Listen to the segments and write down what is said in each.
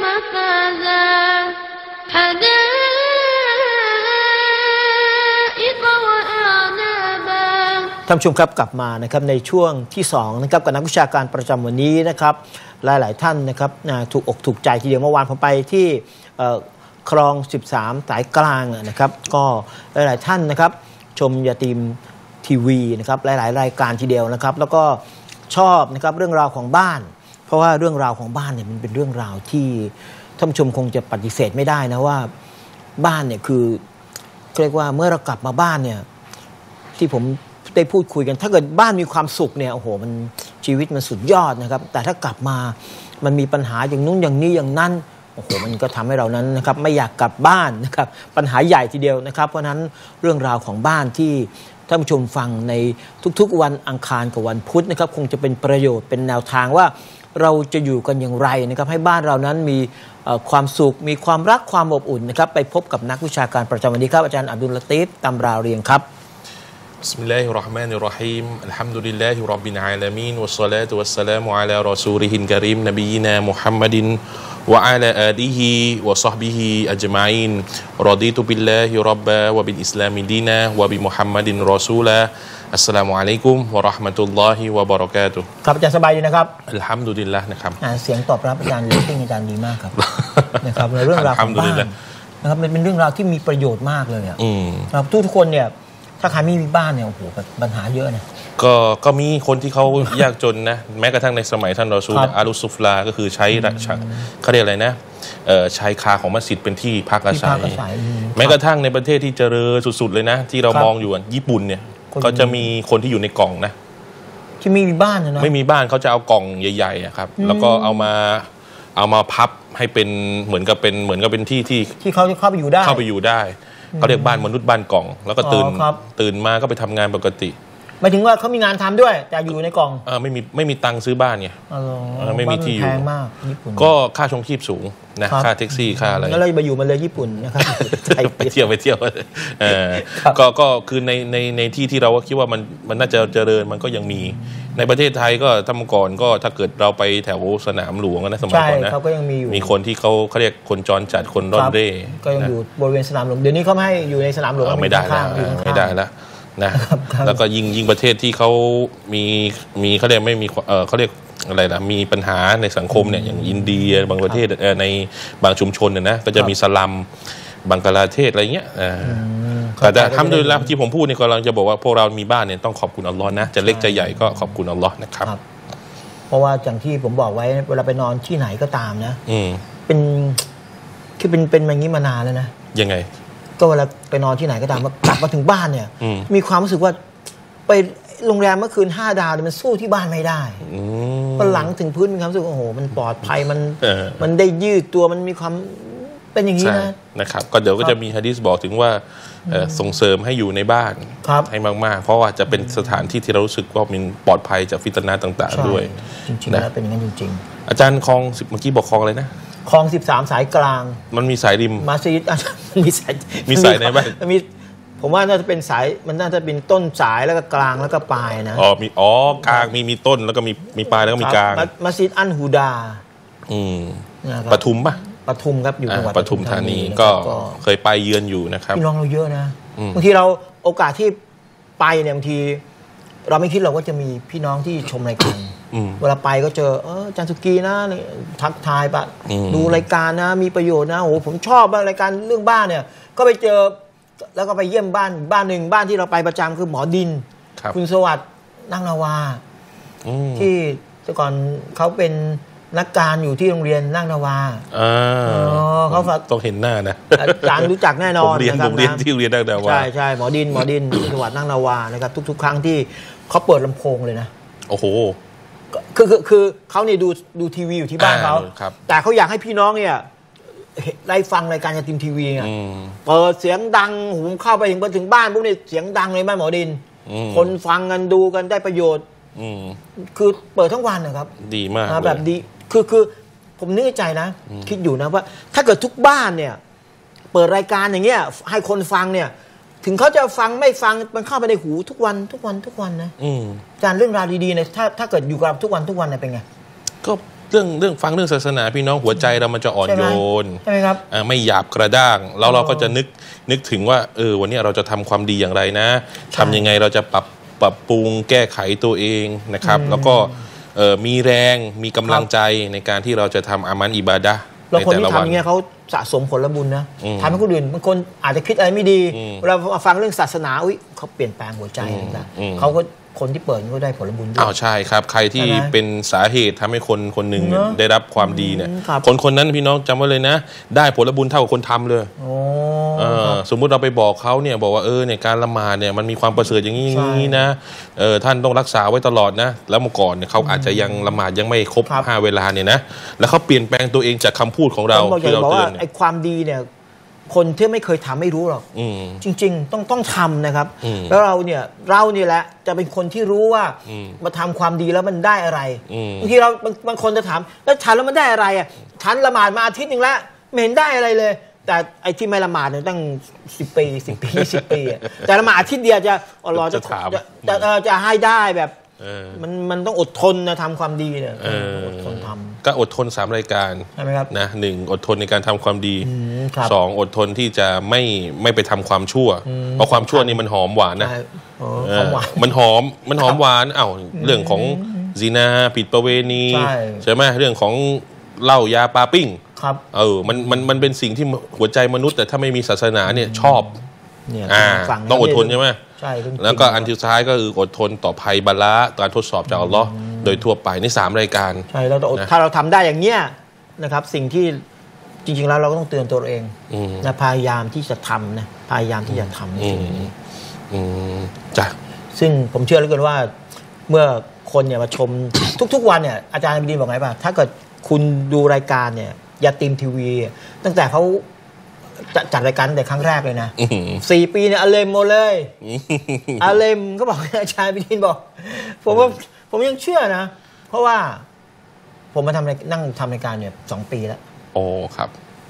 مفازا حدائق وأعنابا ท่านผู้ชมครับกลับมานะครับในช่วงที่2นะครับกับนักวิชาการประจำวันนี้นะครับหลายๆท่านนะครับถูกอกถูกใจทีเดียวเมื่อวานผมไปที่คลอง13สายกลางนะครับก็หลายๆท่านนะครับชมยาตีมทีวีนะครับหลายๆรายการทีเดียวนะครับแล้วก็ชอบนะครับเรื่องราวของบ้านเพราะว่าเรื่องราวของบ้านเนี่ยมันเป็นเรื่องราวที่ท่านผู้ชมคงจะปฏิเสธไม่ได้นะว่าบ้านเนี่ยคือเรียกว่าเมื่อเรากลับมาบ้านเนี่ยที่ผมได้พูดคุยกันถ้าเกิดบ้านมีความสุขเนี่ยโอ้โหมันชีวิตมันสุดยอดนะครับแต่ถ้ากลับมามันมีปัญหาอย่างนู้นอย่างนี้อย่างนั้นโอ้โหมันก็ทำให้เรานั้นนะครับไม่อยากกลับบ้านนะครับปัญหาใหญ่ทีเดียวนะครับเพราะนั้นเรื่องราวของบ้านที่ท่านผู้ชมฟังในทุกๆวันอังคารกับวันพุธนะครับคงจะเป็นประโยชน์เป็นแนวทางว่าเราจะอยู่กันอย่างไรนะครับให้บ้านเรานั้นมีความสุขมีความรักความอบอุ่นนะครับไปพบกับนักวิชาการประจำวันนี้ครับอาจารย์อับดุลลาตีฟตำราเรียงครับ بسم الله الرحمن الرحيم الحمد لله رب العالمين والصلاة والسلام على رسوله الكريم نبينا محمد وعلى آله وصحبه أجمعين رضيت بالله ربا وبالإسلام دينا وبمحمد رسولا السلام عليكم ورحمة الله وبركاته ครับอาจารย์สบายดีนะครับอัลฮัมดุลิลลาห์นะครับเสียงตอบรับอาจารย์เลตติ้งอาจารย์ดีมากครับนะครับในเรื่องราวของบ้านนะครับมันเป็นเรื่องราวที่มีประโยชน์มากเลยครับทุกคนเนี่ยถ้าใครไม่มีบ้านเนี่ยโอ้โหปัญหาเยอะนะก็มีคนที่เขายากจนนะแม้กระทั่งในสมัยท่านรอซูลอาลุซุฟลาก็คือใช้เขาเรียกอะไรนะชายคาของมัสยิดเป็นที่พักอาศัยแม้กระทั่งในประเทศที่เจริญสุดๆเลยนะที่เรามองอยู่ญี่ปุ่นเนี่ยก็จะมีคนที่อยู่ในกล่องนะที่ไม่มีบ้านนะไม่มีบ้านเขาจะเอากล่องใหญ่ๆครับแล้วก็เอามาพับให้เป็นเหมือนกับเป็นที่เขาจะเข้าไปอยู่ได้เขาเรียกบ้านมนุษย์บ้านกล่องแล้วก็ตื่นมาก็ไปทำงานปกติหมายถึงว่าเขามีงานทำด้วยแต่อยู่ในกล่องไม่มีตังค์ซื้อบ้านไงไม่มีที่อยู่แพงมากญี่ปุ่นก็ค่าชงชีพสูงนะค่าแท็กซี่ค่าอะไรแล้วเราไปอยู่มาเลยญี่ปุ่นนะครับไปเที่ยวก็คือในที่เราคิดว่ามันน่าจะเจริญมันก็ยังมีในประเทศไทยก็ทำก่อนก็ถ้าเกิดเราไปแถวสนามหลวงนะสมัยก่อนนะเขาก็ยังมีอยู่มีคนที่เขาเรียกคนจรจัดคนร่อนเร่ก็ยังอยู่บริเวณสนามหลวงเดี๋ยวนี้เขาไม่ให้อยู่ในสนามหลวงไม่ได้แล้วนะแล้วก็ยิ่งประเทศที่เขามีเขาเรียกไม่มีเขาเรียกอะไรล่ะมีปัญหาในสังคมเนี่ยอย่างอินเดียบางประเทศในบางชุมชนเนี่ยนะก็จะมีสลัมบังกลาเทศอะไรเงี้ยแต่ทำโดยแล้วที่ผมพูดนี่กำลังจะบอกว่าพวกเรามีบ้านเนี่ยต้องขอบคุณอัลลอฮ์นะจะเล็กจะใหญ่ก็ขอบคุณอัลลอฮ์นะครับเพราะว่าอย่างที่ผมบอกไว้เวลาไปนอนที่ไหนก็ตามนะเป็นอย่างนี้มานานแล้วนะยังไงก็เวลาไปนอนที่ไหนก็ตามกลับมาถึงบ้านเนี่ยมีความรู้สึกว่าไปโรงแรมเมื่อคืน5 ดาวมันสู้ที่บ้านไม่ได้พอหลังถึงพื้นมีความรู้สึกโอ้โหมันปลอดภัยมันได้ยืดตัวมันมีความเป็นอย่างนี้นะครับก็เดี๋ยวก็จะมีหะดีษบอกถึงว่าส่งเสริมให้อยู่ในบ้านให้มากๆเพราะว่าจะเป็นสถานที่ที่เรารู้สึกว่ามันปลอดภัยจากฟิตนะต่างๆด้วยจริงๆแล้วเป็นอย่างนั้นจริงๆอาจารย์คลองเมื่อกี้บอกคลองอะไรนะคลอง13สายกลางมันมีสายริมมัสยิดมีสายไหนบ้างมีผมว่าน่าจะเป็นสายมันน่าจะเป็นต้นสายแล้วก็กลางแล้วก็ปลายนะกลางมีต้นแล้วก็มีปลายแล้วก็มีกลางมัสยิดอันฮูดาปทุมป่ะปทุมครับอยู่จังหวัดปทุมธานีก็เคยไปเยือนอยู่นะครับพี่น้องเราเยอะนะบางทีเราโอกาสที่ไปเนี่ยบางทีเราไม่คิดเราก็จะมีพี่น้องที่ชมรายการเวลาไปก็เจออาจารย์สุกีนะทักทายปะดูรายการนะมีประโยชน์นะโอ้ผมชอบรายการเรื่องบ้านเนี่ยก็ไปเจอแล้วก็ไปเยี่ยมบ้านหนึ่งบ้านที่เราไปประจำคือหมอดินคุณสวัสดิ์นั่งนาวาที่แต่ก่อนเขาเป็นนักการอยู่ที่โรงเรียนนั่งนาวาเขาต้องเห็นหน้านะอาจารย์รู้จักแน่นอนนะครับผมเรียนที่โรงเรียนนั่งนาวาใช่หมอดินสวัสดิ์นั่งนาวานะครับทุกๆครั้งที่เขาเปิดลำโพงเลยนะโอ้โหคือเขาเนี่ยดูทีวีอยู่ที่บ้านเขาแต่เขาอยากให้พี่น้องเนี่ยได้ฟังรายการจากทีวีไงเปิดเสียงดังหูเข้าไปถึงบ้านพวกนี้เสียงดังเลยบ้านหมอดินคนฟังกันดูกันได้ประโยชน์คือเปิดทั้งวันนะครับดีมากแบบดีคือผมนึกในใจนะคิดอยู่นะว่าถ้าเกิดทุกบ้านเนี่ยเปิดรายการอย่างเงี้ยให้คนฟังเนี่ยถึงเขาจะฟังไม่ฟังมันเข้าไปในหูทุกวันนะอาจารย์เรื่องราวดีๆเนี่ยถ้าเกิดอยู่กับทุกวันเนี่ยเป็นไงก็เรื่องฟังเรื่องศาสนาพี่น้องหัวใจเรามันจะอ่อนโยนใช่ไหมครับไม่หยาบกระด้างแล้วเราก็จะนึกถึงว่าวันนี้เราจะทำความดีอย่างไรนะทำยังไงเราจะปรับปรุงแก้ไขตัวเองนะครับแล้วก็มีแรงมีกำลังใจในการที่เราจะทำอามันอิบาดะห์แล้วคนที่ทำอย่างเงี้ยเขาสะสมผลบุญนะทำให้คนอื่นบางคนอาจจะคิดอะไรไม่ดีเราฟังเรื่องศาสนาเขาเปลี่ยนแปลงหัวใจนะเขาก็คนที่เปิดก็ได้ผลบุญด้วยใช่ครับใครที่เป็นสาเหตุทำให้คนหนึ่งได้รับความดีเนี่ยคนนั้นพี่น้องจำไว้เลยนะได้ผลบุญเท่ากับคนทำเลยสมมุติเราไปบอกเขาเนี่ยบอกว่าเนี่ยการละหมาดเนี่ยมันมีความประเสริฐอย่างนี้นะท่านต้องรักษาไว้ตลอดนะแล้วเมื่อก่อนเนี่ยเขาอาจจะยังละหมาดยังไม่ครบ5 เวลาเนี่ยนะแล้วเขาเปลี่ยนแปลงตัวเองจากคำพูดของเราที่เราเตือนไอ้ความดีเนี่ยคนที่ไม่เคยทำไม่รู้หรอกจริงๆต้องทำนะครับแล้วเราเนี่ยแหละจะเป็นคนที่รู้ว่ามาทำความดีแล้วมันได้อะไรบางทีเราบางคนจะถามแล้วฉันแล้วมันได้อะไรอ่ะฉันละหมาดมาอาทิตย์นึงแล้วไม่เห็นได้อะไรเลยแต่ไอ้ที่ไม่ละหมาดเนี่ยตั้ง10 ปี 20 ปีแต่ละหมาดอาทิตย์เดียวจะรอจะให้ได้แบบมันต้องอดทนนะทำความดีเนี่ยอดทนทำก็อดทน3 รายการใช่ไหมครับนะ1อดทนในการทำความดี2อดทนที่จะไม่ไปทำความชั่วเพราะความชั่วนี่มันหอมหวานนะมันหอมหวานเรื่องของซินาผิดประเวณีใช่ไหมเรื่องของเหล้ายาปาปิ้งมันเป็นสิ่งที่หัวใจมนุษย์แต่ถ้าไม่มีศาสนาเนี่ยชอบต้องอดทนใช่ไหมแล้วก็อันที่สุดท้ายก็คืออดทนต่อภัยบาละการทดสอบจากอัลลอฮ์โดยทั่วไปใน3 รายการใช่แล้วถ้าเราทำได้อย่างเงี้ยนะครับสิ่งที่จริงๆแล้วเราก็ต้องเตือนตัวเองนะพยายามที่จะทำนะพยายามที่จะทำในสิ่งนี้จ้ะซึ่งผมเชื่อเหลือเกินว่าเมื่อคนเนี่ยมาชมทุกๆวันเนี่ยอาจารย์บิดีบอกไงป่ะถ้าเกิดคุณดูรายการเนี่ยยาตีมทีวีตั้งแต่เขาจัดรายการแต่ครั้งแรกเลยนะ4 ปีเนี่ยอาเลมหมดเลยอาเลมก็บอกอาจารย์บิดินบอกผมยังเชื่อนะเพราะว่าผมมานั่งทำรายการเนี่ย2 ปีแล้วโอ้ครับ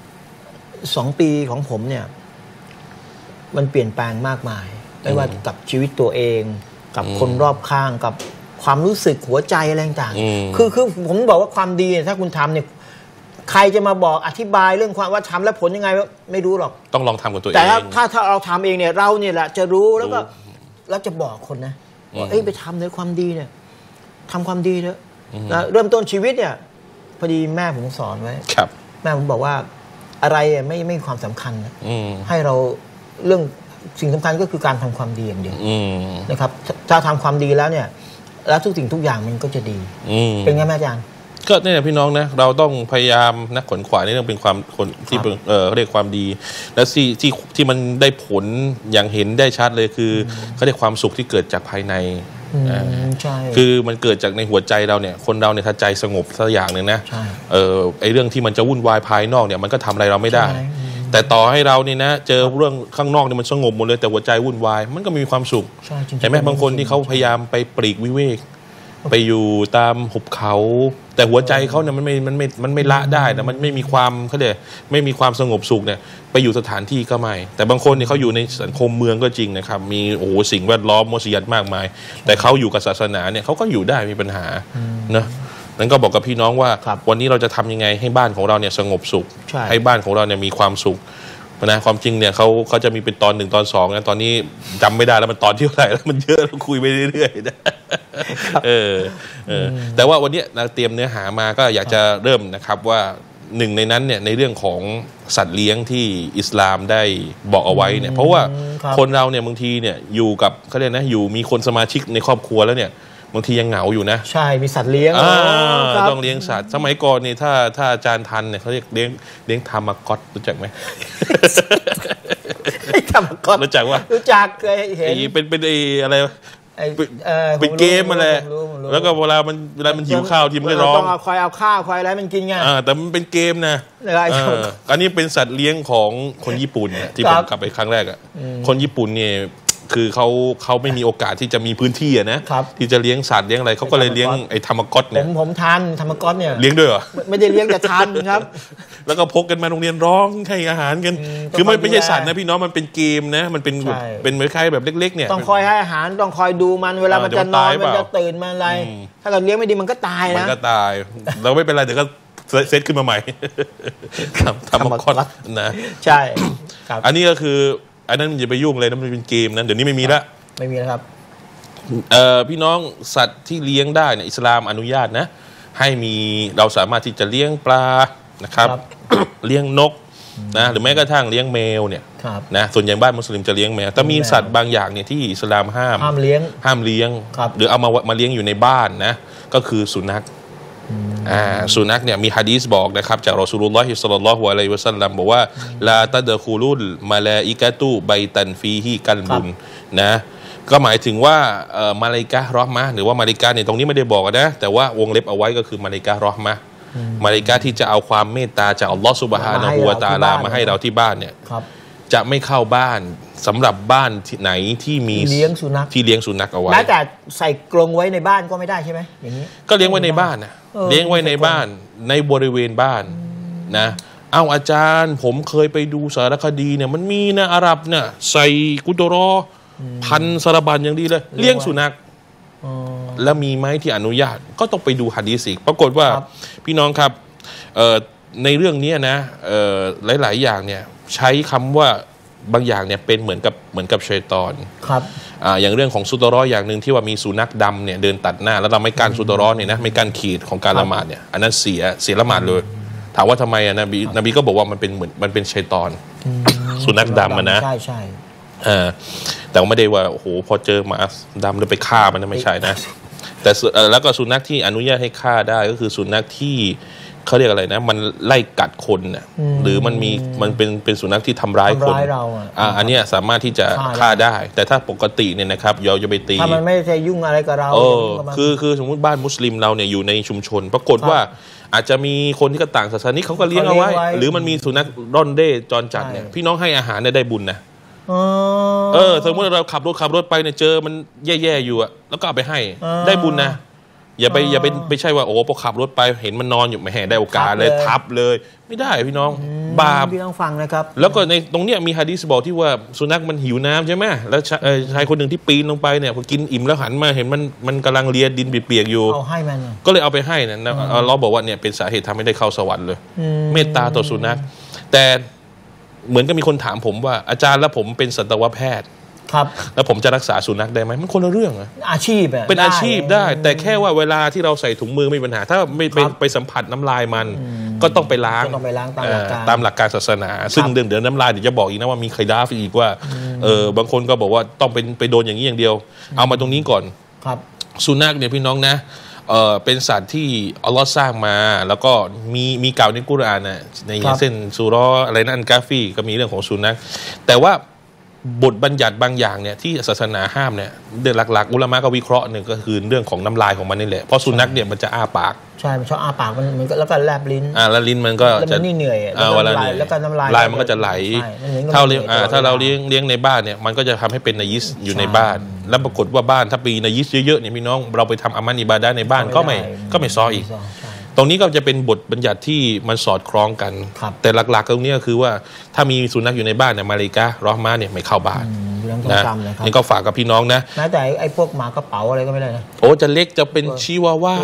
2 ปีของผมเนี่ยมันเปลี่ยนแปลงมากมายไม่ว่ากับชีวิตตัวเองกับคนรอบข้างกับความรู้สึกหัวใจอะไรต่างๆคือผมบอกว่าความดีถ้าคุณทำเนี่ยใครจะมาบอกอธิบายเรื่องความว่าทำแล้วผลยังไงไม่รู้หรอกต้องลองทำกับตัวเองแต่ถ้าเราทำเองเนี่ยเราเนี่ยแหละจะรู้แล้วก็จะบอกคนนะว่าไปทำในความดีเนี่ยทำความดีเถอะเริ่มต้นชีวิตเนี่ยพอดีแม่ผมสอนไว้แม่ผมบอกว่าอะไรไม่มีความสำคัญให้เราเรื่องสิ่งสำคัญก็คือการทำความดีอย่างเดียวนะครับถ้าทำความดีแล้วเนี่ยแล้วทุกสิ่งทุกอย่างมันก็จะดีเป็นไงแม่อาจารย์ก็เนี่ยพี่น้องนะเราต้องพยายามนะขนขวายนี่ต้องเป็นความคนที่เขาเรียกความดีและที่มันได้ผลอย่างเห็นได้ชัดเลยคือเขาเรียกความสุขที่เกิดจากภายในคือมันเกิดจากในหัวใจเราเนี่ยคนเราเนี่ยถ้าใจสงบสักอย่างหนึ่งนะไอ้เรื่องที่มันจะวุ่นวายภายนอกเนี่ยมันก็ทำอะไรเราไม่ได้แต่ต่อให้เรานี่นะเจอเรื่องข้างนอกเนี่ยมันสงบหมดเลยแต่หัวใจวุ่นวายมันก็มีความสุขเห็นไหมบางคนที่เขาพยายามไปปลีกวิเวกไปอยู่ตามหุบเขาแต่หัวใจเขาเนี่ยมันไม่ละได้แต่มันไม่มีความเขาเรียกไม่มีความสงบสุขเนี่ยไปอยู่สถานที่ก็ไม่แต่บางคนเนี่ยเขาอยู่ในสังคมเมืองก็จริงนะครับมีสิ่งแวดล้อมมัสยิดมากมายแต่เขาอยู่กับศาสนาเนี่ยเขาก็อยู่ได้มีปัญหานะนั้นก็บอกกับพี่น้องว่าวันนี้เราจะทำยังไงให้บ้านของเราเนี่ยสงบสุขให้บ้านของเราเนี่ยมีความสุขนะความจริงเนี่ยเขาจะมีเป็นตอน1 ตอน 2นะตอนนี้จำไม่ได้แล้วมันตอนที่เท่าไหร่แล้วมันเยอะเราคุยไปเรื่อยๆนะแต่ว่าวันนี้เราเตรียมเนื้อหามาก็อยากจะเริ่มนะครับว่า1ในนั้นเนี่ยในเรื่องของสัตว์เลี้ยงที่อิสลามได้บอกเอาไว้เนี่ยเพราะว่าคนเราเนี่ยบางทีเนี่ยอยู่กับเขาเรียกนะอยู่มีคนสมาชิกในครอบครัวแล้วเนี่ยบางทียังเหงาอยู่นะใช่มีสัตว์เลี้ยงต้องเลี้ยงสัตว์สมัยก่อนนี่ถ้าอาจารย์ทันเนี่ยเขาเรียกเลี้ยงทามากอตรู้จักไหมทามากอตรู้จักว่ารู้จักเคยเห็นเป็นอะไรเป็นเกมอะไรแล้วก็เวลามันหิวข้าวทีมันก็ร้องต้องคอยเอาข้าวคอยอะไรมันกินไงแต่มันเป็นเกมนะอันนี้เป็นสัตว์เลี้ยงของคนญี่ปุ่นที่ผมกลับไปครั้งแรกคนญี่ปุ่นเนี่ยคือเขาไม่มีโอกาสที่จะมีพื้นที่นะครับที่จะเลี้ยงสัตว์เลี้ยงอะไรเขาก็เลยเลี้ยงไอ้ธรรมก๊อตเนี่ยผมทานธรรมก๊อตเนี่ยเลี้ยงด้วยเหรอไม่ได้เลี้ยงแต่ทานครับแล้วก็พกกันมาโรงเรียนร้องให้อาหารกันคือไม่ใช่สัตว์นะพี่น้องมันเป็นเกมนะมันเป็นเหมือนคล้ายแบบเล็กๆเนี่ยต้องคอยให้อาหารต้องคอยดูมันเวลามันจะนอนมันจะตื่นมาอะไรถ้าเราเลี้ยงไม่ดีมันก็ตายนะมันก็ตายเราไม่เป็นไรเดี๋ยวก็เซตขึ้นมาใหม่ครับธรรมก๊อตนะใช่ครับอันนี้ก็คืออันนั้นอย่าไปยุ่งเลยนะมันเป็นเกมนะเดี๋ยวนี้ไม่มีแล้วไม่มีแล้วครับพี่น้องสัตว์ที่เลี้ยงได้เนี่ยอิสลามอนุญาตนะให้มีเราสามารถที่จะเลี้ยงปลานะครับเลี้ยงนกนะหรือแม้กระทั่งเลี้ยงแมวเนี่ยนะส่วนใหญ่บ้านมุสลิมจะเลี้ยงแมวแต่มีสัตว์บางอย่างเนี่ยที่อิสลามห้ามเลี้ยงหรือเอามาเลี้ยงอยู่ในบ้านนะก็คือสุนัขสุนัขเนี่ยมีหะดีษบอกนะครับจากรอซูลุลลอฮิศ็อลลัลลอฮุอะลัยฮิวะซัลลัมบอกว่าลาตัดคูลุลมาลาอิกะตุบัยตันฟีฮิกัลบุนนะก็หมายถึงว่ามาลาอิกะฮ์เราะห์มะห์หรือว่ามาลาอิกะฮ์เนี่ยตรงนี้ไม่ได้บอกนะแต่ว่าวงเล็บเอาไว้ก็คือมาลาอิกะฮ์เราะห์มะห์มาลาอิกะฮ์ที่จะเอาความเมตตาจากอัลลอฮฺซุบฮานะฮูวะตะอาลามาให้เราที่บ้านเนี่ยจะไม่เข้าบ้านสำหรับบ้านที่ไหนที่มีเลี้ยงสุนัขเอาไว้แม้แต่ใส่กรงไว้ในบ้านก็ไม่ได้ใช่ไหมอย่างนี้ก็เลี้ยงไว้ในบ้านนะเลี้ยงไว้ในบ้านในบริเวณบ้านนะเอาอาจารย์ผมเคยไปดูสารคดีเนี่ยมันมีนะอาหรับเนี่ยใส่กุตรอพันสารบัญอย่างดีเลยเลี้ยงสุนัขแล้วมีไหมที่อนุญาตก็ต้องไปดูหะดีษอีกปรากฏว่าพี่น้องครับในเรื่องนี้นะหลายๆอย่างเนี่ยใช้คำว่าบางอย่างเนี่ยเป็นเหมือนกับชัยฏอนครับอย่างเรื่องของสุตรออย่างหนึ่งที่ว่ามีสุนัขดำเนี่ยเดินตัดหน้าแล้วเราไม่กั้นสุตรอเนี่ยนะไม่กั้นขีดของการละหมาดเนี่ยอันนั้นเสียละหมาดเลยถามว่าทำไมนบีก็บอกว่ามันเป็นชัยฏอนสุนัขดำนะใช่แต่ไม่ได้ว่าโอ้โหพอเจอหมาดำแล้วไปฆ่ามันไม่ใช่นะแต่แล้วก็สุนัขที่อนุญาตให้ฆ่าได้ก็คือสุนัขที่เขาเรียกอะไรนะมันไล่กัดคนน่ะหรือมันเป็นสุนัขที่ทำร้ายคนอันนี้สามารถที่จะฆ่าได้แต่ถ้าปกติเนี่ยนะครับเราจะไปตีถ้ามันไม่ใช่ยุ่งอะไรกับเราคือสมมุติบ้านมุสลิมเราเนี่ยอยู่ในชุมชนปรากฏว่าอาจจะมีคนที่ก็ต่างศาสนาเขาก็เลี้ยงเอาไว้หรือมันมีสุนัขร่อนเร่จรจัดเนี่ยพี่น้องให้อาหารได้บุญนะสมมติเราขับรถไปเนี่ยเจอมันแย่ๆอยู่อะแล้วก็เอาไปให้ได้บุญนะอย่าไปไม่ใช่ว่าโอ้พอขับรถไปเห็นมันนอนอยู่ไม่แห่ได้โอกาสเลยทับเลยไม่ได้พี่น้องบาปพี่ต้องฟังนะครับแล้วก็ในตรงเนี้ยมีหะดีษบอกที่ว่าสุนัขมันหิวน้ำใช่ไหมแล้วชายคนหนึ่งที่ปีนลงไปเนี่ยพอกินอิ่มแล้วหันมาเห็นมันกำลังเลียดินเปียกๆอยู่เอาให้มันก็เลยเอาไปให้นะเราบอกว่าเนี่ยเป็นสาเหตุทำให้ได้เข้าสวรรค์เลยเมตตาต่อสุนัขแต่เหมือนกับมีคนถามผมว่าอาจารย์แล้วผมเป็นสัตวแพทย์ครับแล้วผมจะรักษาสุนัขได้ไหมมันคนละเรื่องอะอาชีพเป็นอาชีพได้แต่แค่ว่าเวลาที่เราใส่ถุงมือไม่มีปัญหาถ้าไม่ไปสัมผัสน้ำลายมันก็ต้องไปล้างตามหลักการศาสนาซึ่งเดี๋ยวน้ำลายเดี๋ยวจะบอกอีกนะว่ามีใครด่าอีกว่าบางคนก็บอกว่าต้องไปโดนอย่างนี้อย่างเดียวเอามาตรงนี้ก่อนครับสุนัขเนี่ยพี่น้องนะเป็นสัตว์ที่อัลลอฮ์สร้างมาแล้วก็มีกล่าวในกุรอานนะในเส้นซูเราะห์อะไรนั่นกาฟีก็มีเรื่องของสุนัขแต่ว่าบทบัญญัติบางอย่างเนี่ยที่ศาสนาห้ามเนี่ยเรื่องหลักๆอุลามะก็วิเคราะห์หนึ่งก็คือเรื่องของน้ำลายของมันนี่แหละเพราะสุนัขเนี่ยมันจะอ้าปากใช่มันชอบอ้าปากมันแล้วก็แลบลิ้นแล้วลิ้นมันก็จะเหนื่อยเวลาเหนื่อยแล้วก็น้ำลายมันก็จะไหลถ้าเราเลี้ยงในบ้านเนี่ยมันก็จะทำให้เป็นนายิสอยู่ในบ้านแล้วปรากฏว่าบ้านถ้าปีนายิสเยอะๆเนี่ยพี่น้องเราไปทำอามันอิบาดะห์ในบ้านก็ไม่ซออีกตรงนี้ก็จะเป็นบทบัญญัติที่มันสอดคล้องกันแต่หลักๆตรงนี้ก็คือว่าถ้ามีสุนัขอยู่ในบ้านเนี่ยมาลาอิกะฮ์เราะห์มะห์เนี่ยไม่เข้าบ้านนะนี่ก็ฝากกับพี่น้องนะแต่ไอ้พวกหมากระเป๋าอะไรก็ไม่ได้นะโอ้จะเล็กจะเป็นชิวาว่า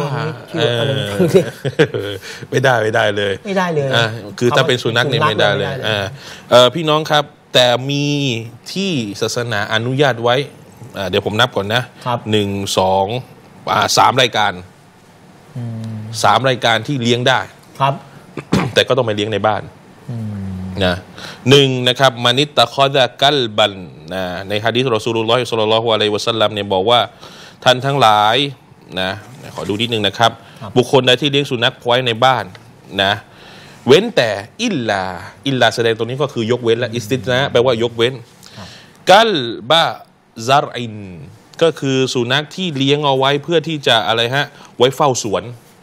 ไม่ได้เลยคือถ้าเป็นสุนัขเนี่ยไม่ได้เลยพี่น้องครับแต่มีที่ศาสนาอนุญาตไว้เดี๋ยวผมนับก่อนนะ1 2 3 รายการ3 รายการที่เลี้ยงได้ครับแต่ก็ต้องไปเลี้ยงในบ้านนะ1นะครับมานิตตะคอดะกัลบันนะในหะดีษรอซูลุลลอฮิศ็อลลัลลอฮุอะลัยฮิวะซัลลัมเนี่ยบอกว่าท่านทั้งหลายนะขอดูนิดนึงนะครับบุคคลใดที่เลี้ยงสุนัขไว้ในบ้านนะเว้นแต่อิลลาแสดงตรงนี้ก็คือยกเว้นและอิสติษนะแปลว่ายกเว้นกัลบะซารอินก็คือสุนัขที่เลี้ยงเอาไว้เพื่อที่จะอะไรฮะไว้เฝ้าสวน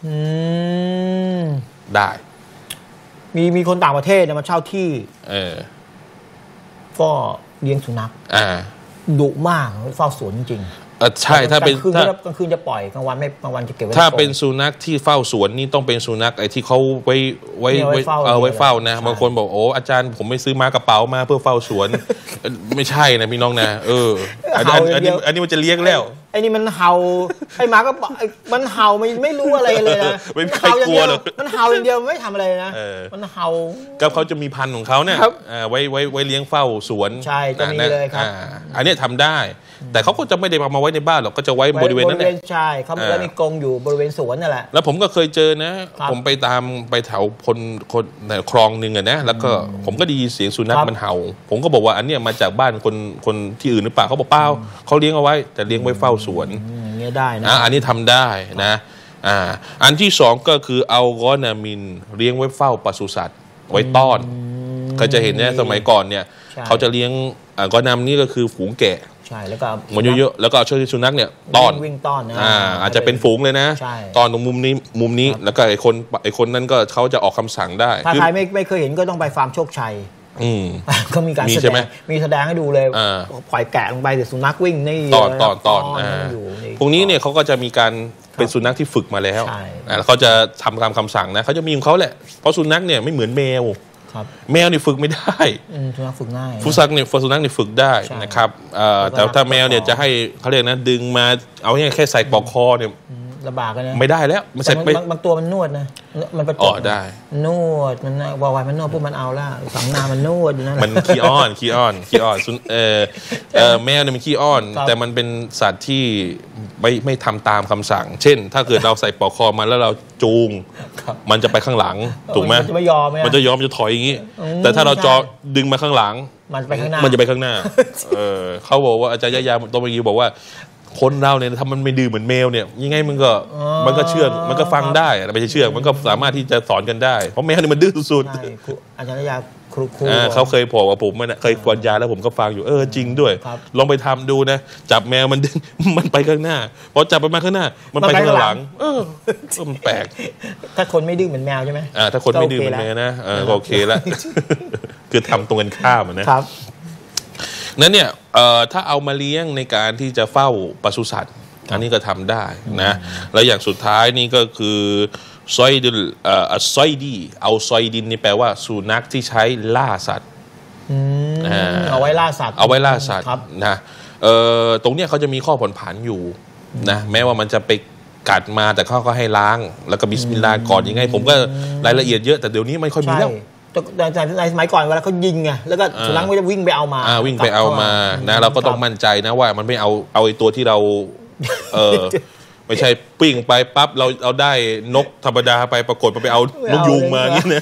ได้มีคนต่างประเทศเนี่ยมาเช่าที่ก็เลี้ยงสุนัขดุมากเฝ้าสวนจริงใช่ถ้าเป็นกลางคืนจะปล่อยกลางวันไม่กลางวันจะเก็บไว้ถ้าเป็นสุนัขที่เฝ้าสวนนี่ต้องเป็นสุนัขไอ้ที่เขาไว้เฝ้านะบางคนบอกโอ้อาจารย์ผมไม่ซื้อม้ากระเป๋ามาเพื่อเฝ้าสวนไม่ใช่นะพี่น้องนะอันนี้มันจะเลี้ยงแล้วไอ้นี่มันเห่าไอ้หมาก็มันเห่าไม่รู้อะไรเลยนะไม่ใครกลัวหรอกมันเห่าอย่างเดียวไม่ทำอะไรนะมันเห่าก็เขาจะมีพันธุ์ของเขาเนี่ยไว้เลี้ยงเฝ้าสวนใช่จะมีเลยครับอันนี้ทำได้แต่เขาก็จะไม่ได้เอามาไว้ในบ้านหรอกก็จะไว้บริเวณนั้นแหละใช่เขาจะมีกรงอยู่บริเวณสวนนั่นแหละแล้วผมก็เคยเจอนะผมไปแถวคนคลองนึงอะนะแล้วก็ผมก็ได้ยินเสียงสุนัขมันเห่าผมก็บอกว่าอันเนี้ยมาจากบ้านคนที่อื่นหรือเปล่าเขาบอกเปล่าเขาเลี้ยงเอาไว้แต่เลี้ยงไว้เฝ้าสวนอย่างเงี้ยได้นะอันนี้ทำได้นะอันที่สองก็คือเอากอนามินเลี้ยงไว้เฝ้าปศุสัตว์ไว้ต้อนก็จะเห็นเนี่ยสมัยก่อนเนี่ยเขาจะเลี้ยงกอนามนี่ก็คือฝูงแกะใช่แล้วก็มันเยอะๆแล้วก็ช่วยสุนัขเนี่ยต้อนวิ่งต้อนนะอาจจะเป็นฝูงเลยนะต้อนตรงมุมนี้แล้วก็ไอ้คนนั้นก็เขาจะออกคำสั่งได้ถ้าใครไม่เคยเห็นก็ต้องไปฟาร์มโชคชัยก็มีการแสดงมีแสดงให้ดูเลยปล่อยแกะลงไปแต่สุนัขวิ่งนี่ต้อนพวกนี้เนี่ยเขาก็จะมีการเป็นสุนัขที่ฝึกมาแล้วแล้วเขาจะทำตามคำสั่งนะเขาจะมีของเขาแหละเพราะสุนัขเนี่ยไม่เหมือนแมวแมวนี่ฝึกไม่ได้สุนัขฝึกง่ายสุนัขนี่ฝึกได้นะครับแต่ถ้าแมวเนี่ยจะให้เขาเรียกนะดึงมาเอาแค่ใส่ปลอกคอเนี่ยลำบากกันนะไม่ได้แล้วมันบางตัวมันนวดนะมันประจบได้นวดมันวายมันนวดพวกมันเอาละสังนามันนวดอยู่นั่นมันขี้อ้อนแมวเนี่ยมันขี้อ้อนแต่มันเป็นสัตว์ที่ไม่ทำตามคำสั่งเช่นถ้าเกิดเราใส่ปลอกคอมาแล้วเราจูงมันจะไปข้างหลังถูกไหมมันจะไม่ยอมมันจะถอยอย่างนี้แต่ถ้าเราจอดึงมาข้างหลังมันไปข้างหน้ามันจะไปข้างหน้าเขาบอกว่าอาจารย์ยาตัวเมื่อกี้บอกว่าคนเราเนี่ยถ้ามันไม่ดื้อเหมือนแมวเนี่ยยังไงมันก็เชื่องมันก็ฟังได้ไม่ใช่เชื่องมันก็สามารถที่จะสอนกันได้เพราะแมวเนี่ยมันดื้อสุดอาจารย์ยาครูเขาเคยบอกว่าผมเคยกวนยาแล้วผมก็ฟังอยู่จริงด้วยลองไปทำดูนะจับแมวมันดึงมันไปข้างหน้าพอจับมันมาข้างหน้ามันไปข้างหลังมันแปลกถ้าคนไม่ดื้อเหมือนแมวใช่ไหมถ้าคนไม่ดื้อเหมือนแมวนะก็โอเคแล้วคือทำตรงกันข้ามนะครับนั้นเนี่ยถ้าเอามาเลี้ยงในการที่จะเฝ้าปศุสัตว์อันนี้ก็ทำได้นะแล้วอย่างสุดท้ายนี่ก็คือซอยดินนี่แปลว่าสุนัขที่ใช้ล่าสัตว์เอาไว้ล่าสัตว์นะตรงเนี้ยเขาจะมีข้อผ่อนผันอยู่นะแม้ว่ามันจะไปกัดมาแต่เขาก็ให้ล้างแล้วก็บิสมิลลาห์ก่อนยังไงผมก็รายละเอียดเยอะแต่เดี๋ยวนี้ไม่ค่อยมีแล้วในสมัยก่อนเวลาเขายิงไงแล้วก็สุนัขก็จะวิ่งไปเอามานะเราก็ต้องมั่นใจนะว่ามันไม่เอาไอ้ตัวที่เราไม่ใช่ปิ้งไปปั๊บเราได้นกธรรมดาไปปรากฏมันไปเอานกยูงมาอย่างนี้นะ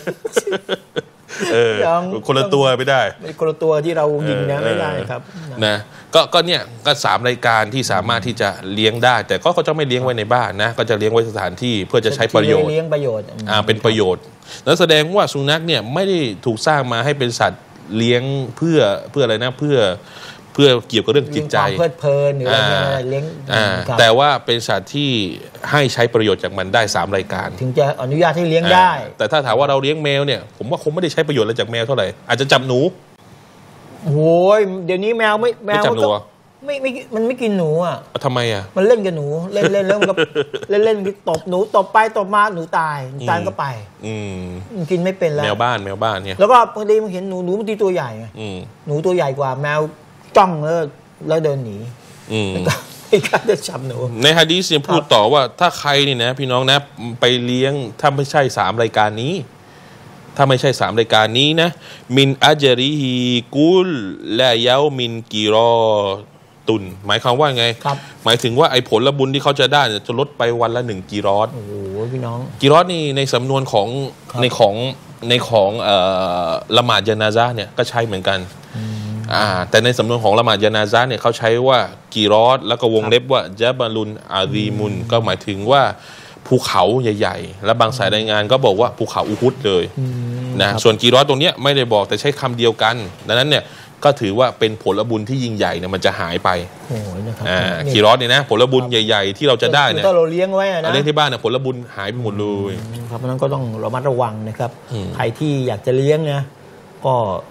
คนละตัวไม่ได้คนละตัวที่เรายิงนะไม่ได้ครับนะก็เนี่ยก็3รายการที่สามารถที่จะเลี้ยงได้แต่ก็เขาจะไม่เลี้ยงไว้ในบ้านนะก็จะเลี้ยงไว้สถานที่เพื่อจะใช้ประโยชน์เลี้ยงประโยชน์เป็นประโยชน์นั่นแสดงว่าสุนัขเนี่ยไม่ได้ถูกสร้างมาให้เป็นสัตว์เลี้ยงเพื่ออะไรนะเพื่อเกี่ยวกับเรื่องจิตใจเพลิดเพลินหรืออะไรเลี้ยงแต่ว่าเป็นสัตว์ที่ให้ใช้ประโยชน์จากมันได้3รายการถึงจะอนุญาตให้เลี้ยงได้แต่ถ้าถามว่าเราเลี้ยงแมวเนี่ยผมว่าคงไม่ได้ใช้ประโยชน์อะไรจากแมวเท่าไหร่อาจจะจับหนูโอ้ยเดี๋ยวนี้แมวจับหนูมันไม่กินหนูอ่ะทำไมอ่ะมันเล่นกับหนูเล่นแล้วมันก็เล่นตบหนูตบไปตบมาหนูตายก็ไปมันกินไม่เป็นแล้วแมวบ้านเนี่ยแล้วก็พอดีมันเห็นหนูมันตีตัวใหญ่ไงหนูตัวใหญ่กว่าแมวจ้องแล้วเดินหนีไม่กล้าจะจับหนูในหะดีษเนี่ยพูดต่อว่าถ้าใครนี่นะพี่น้องนะไปเลี้ยงถ้าไม่ใช่3รายการนี้ถ้าไม่ใช่3รายการนี้นะมินอัจริฮีกุลและเยามินกีรอตุนหมายความว่าไงหมายถึงว่าไอ้ผลบุญที่เขาจะได้จะลดไปวันละ1กีรอตโอ้โหพี่น้องกีรอตนี่ในสำนวนของละหมาดญะนาซะห์เนี่ยก็ใช้เหมือนกันแต่ในสำนวนของละหมาดญะนาซะห์เนี่ยเขาใช้ว่ากีรอตแล้วก็วงเล็บว่าญะบะลุนอาซีมุนก็หมายถึงว่าภูเขาใหญ่ๆและบางสายรายงานก็บอกว่าภูเขาอูฮุดเลยนะส่วนกีรอตตรงนี้ไม่ได้บอกแต่ใช้คำเดียวกันดังนั้นเนี่ยก็ถือว่าเป็นผลบุญที่ยิ่งใหญ่เนี่ยมันจะหายไปกีรอตเนี่ยนะผลบุญใหญ่ๆที่เราจะได้เนี่ยเราเลี้ยงไว้นะเลี้ยงที่บ้านเนี่ยผลบุญหายไปหมดเลยครับเพราะนั้นก็ต้องระมัดระวังนะครับใครที่อยากจะเลี้ยงนะก็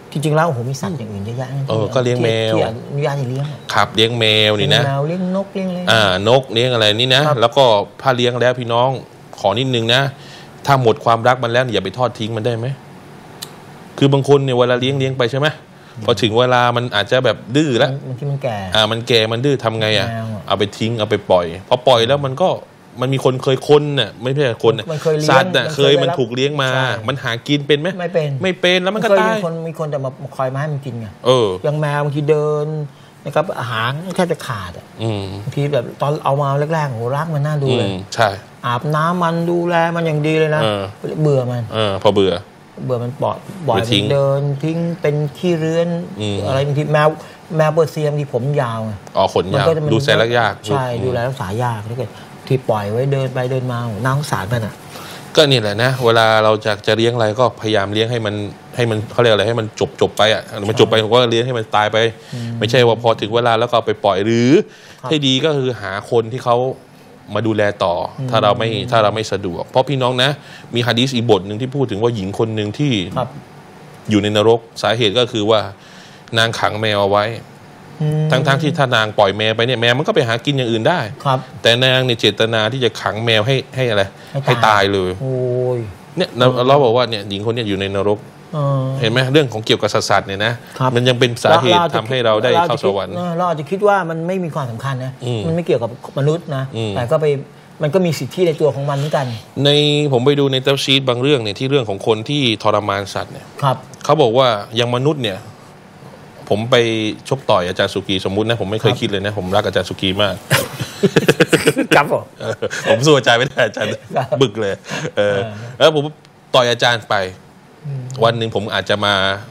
จริงๆแล้วโอ้โหมีสัตว์อย่างอื่นเยอะแยะก็เลี้ยงแมวที่อนุญาตให้เลี้ยงครับเลี้ยงแมวนี่นะแมวเลี้ยงนกเลี้ยงอะไรนกเลี้ยงอะไรนี่นะแล้วก็ถ้าเลี้ยงแล้วพี่น้องขอนิดนึงนะถ้าหมดความรักมันแล้วอย่าไปทอดทิ้งมันได้ไหมคือบางคนเนี่ยเวลาเลี้ยงไปใช่ไหมพอถึงเวลามันอาจจะแบบดื้อแล้วมันแก่มันแก่มันดื้อทำไงเอาไปทิ้งเอาไปปล่อยพอปล่อยแล้วมันมีคนเคยคนน่ะไม่ใช่คนสัตว์น่ะเคยมันถูกเลี้ยงมามันหากินเป็นไหมไม่เป็นแล้วมันก็ตายมีคนจะมาคอยมาให้มันกินไงอย่างแมวบางทีเดินนะครับอาหารแทบจะขาดบางทีแบบตอนเอามาแรกๆโหรักมันน่าดูเลยใช่อาบน้ำมันดูแลมันอย่างดีเลยนะเบื่อมันพอเบื่อมันบ่อยเดินทิ้งเป็นขี้เรื้อนอะไรบางทีแมวเปอร์เซียบางทีผมยาวขนยาวดูแลยากใช่ดูแลรักษายากถ้าเกิดที่ปล่อยไว้เดินไปเดินมาน่าสงสารมันก็นี่แหละนะเวลาเราจะเลี้ยงอะไรก็พยายามเลี้ยงให้มันเขาเรียกอะไรให้มันจบไปมันจบไปผมก็เลี้ยงให้มันตายไปไม่ใช่ว่าพอถึงเวลาแล้วก็ไปปล่อยหรือให้ดีก็คือหาคนที่เขามาดูแลต่อถ้าเราไม่สะดวกเพราะพี่น้องนะมีหะดีษอีกบทหนึ่งที่พูดถึงว่าหญิงคนหนึ่งที่อยู่ในนรกสาเหตุก็คือว่านางขังแมวเอาไว้ทั้งที่ถ้านางปล่อยแมวไปเนี่ยแมวมันก็ไปหากินอย่างอื่นได้แต่นางเนี่ยเจตนาที่จะขังแมวให้อะไรให้ตายเลยเนี่ยเราบอกว่าเนี่ยหญิงคนนี้อยู่ในนรกเห็นไหมเรื่องของเกี่ยวกับสัตว์เนี่ยนะมันยังเป็นสาเหตุทำให้เราได้เข้าสวรรค์เราอาจจะคิดว่ามันไม่มีความสำคัญนะมันไม่เกี่ยวกับมนุษย์นะแต่ก็มันก็มีสิทธิในตัวของมันเหมือนกันในผมไปดูในเตาชีตบางเรื่องเนี่ยที่เรื่องของคนที่ทรมานสัตว์เนี่ยเขาบอกว่ายังมนุษย์เนี่ยผมไปชกต่อยอาจารย์สุกีสมมุตินะผมไม่เคยคิดเลยนะผมรักอาจารย์สุกีมากครับผมสู้อาจารย์ไม่ได้อาจารย์บึกเลยแล้วผมต่อยอาจารย์ไปวันหนึ่งผมอาจจะมา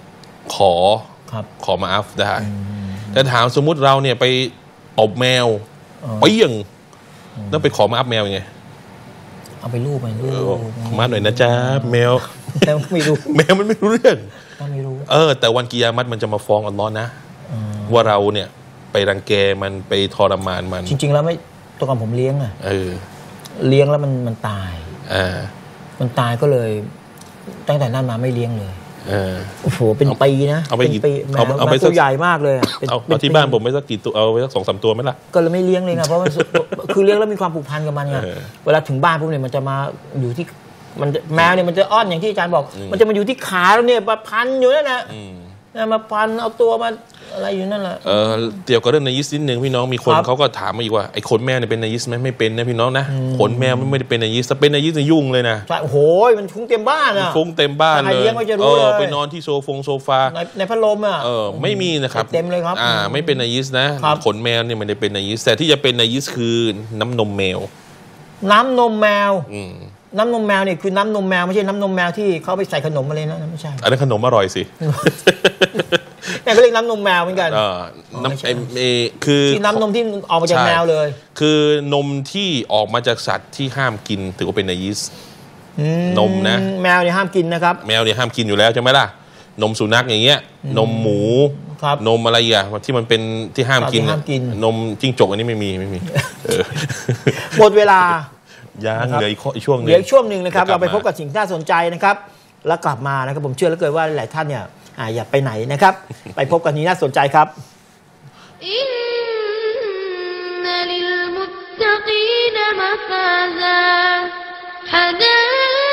ขอมาอัฟได้แต่ถามสมมุติเราเนี่ยไปตบแมวไปยังต้องไปขอมาอัฟแมวยังไงเอาไปลูบมาหน่อยนะจ๊ะแมวไม่รู้แมวมันไม่รู้เรื่องไม่รู้แต่วันกิยามะฮ์มันจะมาฟ้องอัลเลาะห์นะว่าเราเนี่ยไปรังแกมันไปทรมานมันจริงๆแล้วไม่ตัวก่อนผมเลี้ยงเลี้ยงแล้วมันตายมันตายก็เลยตั้งแต่นั้นมาไม่เลี้ยงเลยโอ้โหเป็นปีนะเอาไปกี่เอาไปตัวใหญ่มากเลยเอาที่บ้านผมไม่สักกี่ตัวเอาไปสัก 2-3 ตัวไหมล่ะก็เลยไม่เลี้ยงเลยนะเพราะมันคือเลี้ยงแล้วมีความผูกพันกับมันไงเวลาถึงบ้านปุ๊บเนี่ยมันจะมาอยู่ที่มันแมวเนี่ยมันจะอ้อนอย่างที่อาจารย์บอกมันจะมาอยู่ที่ขาแล้วเนี่ยมาพันอยู่นั่นนะมาพันเอาตัวมาอะไรอยู่นั่นแหละเกี่ยวกับเรื่องนายิสนิดนึงพี่น้องมีคนเขาก็ถามมาอีกว่าไอ้ขนแมวเนี่ยเป็นนายิสไหมไม่เป็นนะพี่น้องนะขนแมวไม่ได้เป็นนายิสถ้าเป็นนายิสจะยุ่งเลยนะใช่โอ้โหมันฟุ้งเต็มบ้านอ่ะฟุ้งเต็มบ้านเลยไปนอนที่โซฟาในพัดลมอ่ะไม่มีนะครับเต็มเลยครับไม่เป็นนายิสนะขนแมวเนี่ยมันได้เป็นนายิสแต่ที่จะเป็นนายิสคือน้ำนมแมวน้ำนมแมวน้ำนมแมวเนี่ยคือน้ำนมแมวไม่ใช่น้ำนมแมวที่เขาไปใส่ขนมอะไรนะไม่ใช่อันนั้นขนมอร่อยสิแม่ก็เรียกน้ำนมแมวเหมือนกันน้ำคือที่น้ำนมที่ออกมาจากแมวเลยคือนมที่ออกมาจากสัตว์ที่ห้ามกินถือว่าเป็นนายิสนมนะแมวเนี่ยห้ามกินนะครับแมวเนี่ยห้ามกินอยู่แล้วใช่ไหมล่ะนมสุนัขอย่างเงี้ยนมหมูนมอะไรอ่ะที่มันเป็นที่ห้ามกินนมจิ้งจกอันนี้ไม่มีหมดเวลายังเหลืออีกช่วงนึงนะครับเราไปพบกับสิ่งที่น่าสนใจนะครับแล้วกลับมานะครับผมเชื่อเหลือเกินว่าหลายท่านเนี่ยอย่าไปไหนนะครับไปพบกันนี้น่าสนใจครับอินนัลิลมุตตะกีนมะฟาซาฮะดา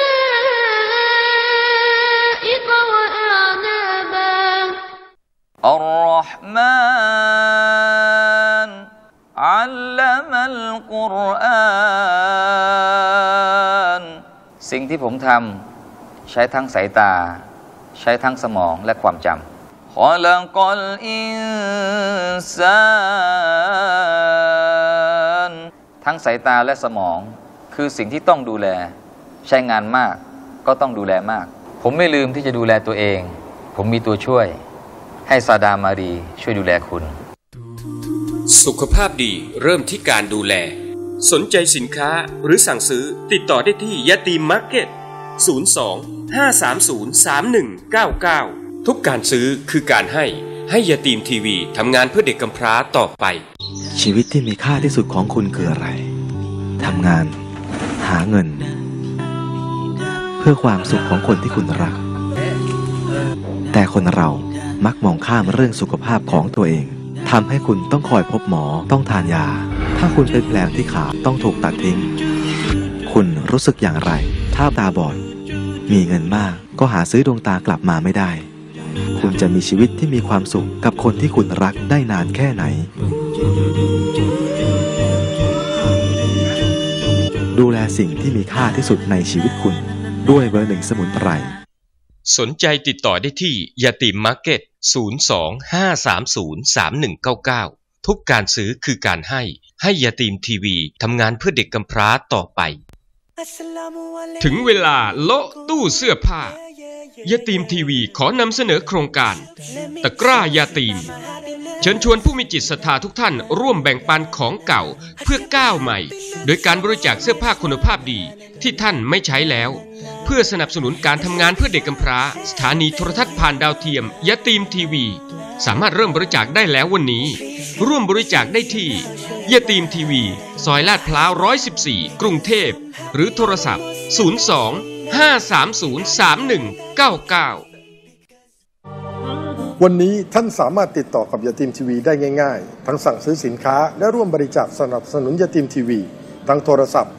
อิกวะอานาบาอัรเราะห์มานอัลลัมัลกุรอานสิ่งที่ผมทำใช้ทั้งสายตาใช้ทั้งสมองและความจำขอลักอลอินซานทั้งสายตาและสมองคือสิ่งที่ต้องดูแลใช้งานมากก็ต้องดูแลมากผมไม่ลืมที่จะดูแลตัวเองผมมีตัวช่วยให้ซาดามารีช่วยดูแลคุณสุขภาพดีเริ่มที่การดูแลสนใจสินค้าหรือสั่งซื้อติดต่อได้ที่ยะตีมมาร์เก็ต02-530-3199ทุกการซื้อคือการให้ยะตีมทีวีทำงานเพื่อเด็กกำพร้าต่อไปชีวิตที่มีค่าที่สุดของคุณคืออะไรทำงานหาเงินเพื่อความสุขของคนที่คุณรักแต่คนเรามักมองข้ามเรื่องสุขภาพของตัวเองทำให้คุณต้องคอยพบหมอต้องทานยาถ้าคุณเป็นแผลที่ขาต้องถูกตัดทิ้งคุณรู้สึกอย่างไรถ้าตาบอดมีเงินมากก็หาซื้อดวงตากลับมาไม่ได้คุณจะมีชีวิตที่มีความสุขกับคนที่คุณรักได้นานแค่ไหนดูแลสิ่งที่มีค่าที่สุดในชีวิตคุณด้วยเบอร์ 1 สมุนไพรสนใจติดต่อได้ที่ยาติมมาร์เก็ต 02-530-3199 ทุกการซื้อคือการให้ยาติมทีวีทำงานเพื่อเด็กกำพร้าต่อไปถึงเวลาโละตู้เสื้อผ้ายาติมทีวีขอนำเสนอโครงการตะกร้ายาติมเชิญชวนผู้มีจิตศรัทธาทุกท่านร่วมแบ่งปันของเก่าเพื่อก้าวใหม่โดยการบริจาคเสื้อผ้าคุณภาพดีที่ท่านไม่ใช้แล้วเพื่อสนับสนุนการทำงานเพื่อเด็กกำพร้าสถานีโทรทัศน์ผ่านดาวเทียมยาติมทีวีสามารถเริ่มบริจาคได้แล้ววันนี้ร่วมบริจาคได้ที่ยาติมทีวีซอยลาดพร้าว114กรุงเทพหรือโทรศัพท์02-530-3199 วันนี้ท่านสามารถติดต่อกับยาติมทีวีได้ง่ายๆทั้งสั่งซื้อสินค้าและร่วมบริจาคสนับสนุนยาติมทีวีทั้งโทรศัพท์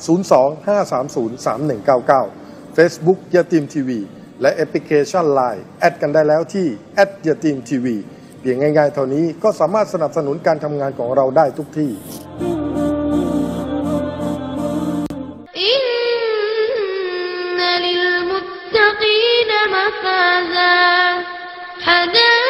02-530-3199 Facebook ยาติมทีวีและแอปพลิเคชัน LINE แอดกันได้แล้วที่ยาติมทีวีเพียงง่ายๆเท่านี้ก็สามารถสนับสนุนการทำงานของเราได้ทุกที่อินนัลิลมุตตะกีนมะฟาซาฮะดา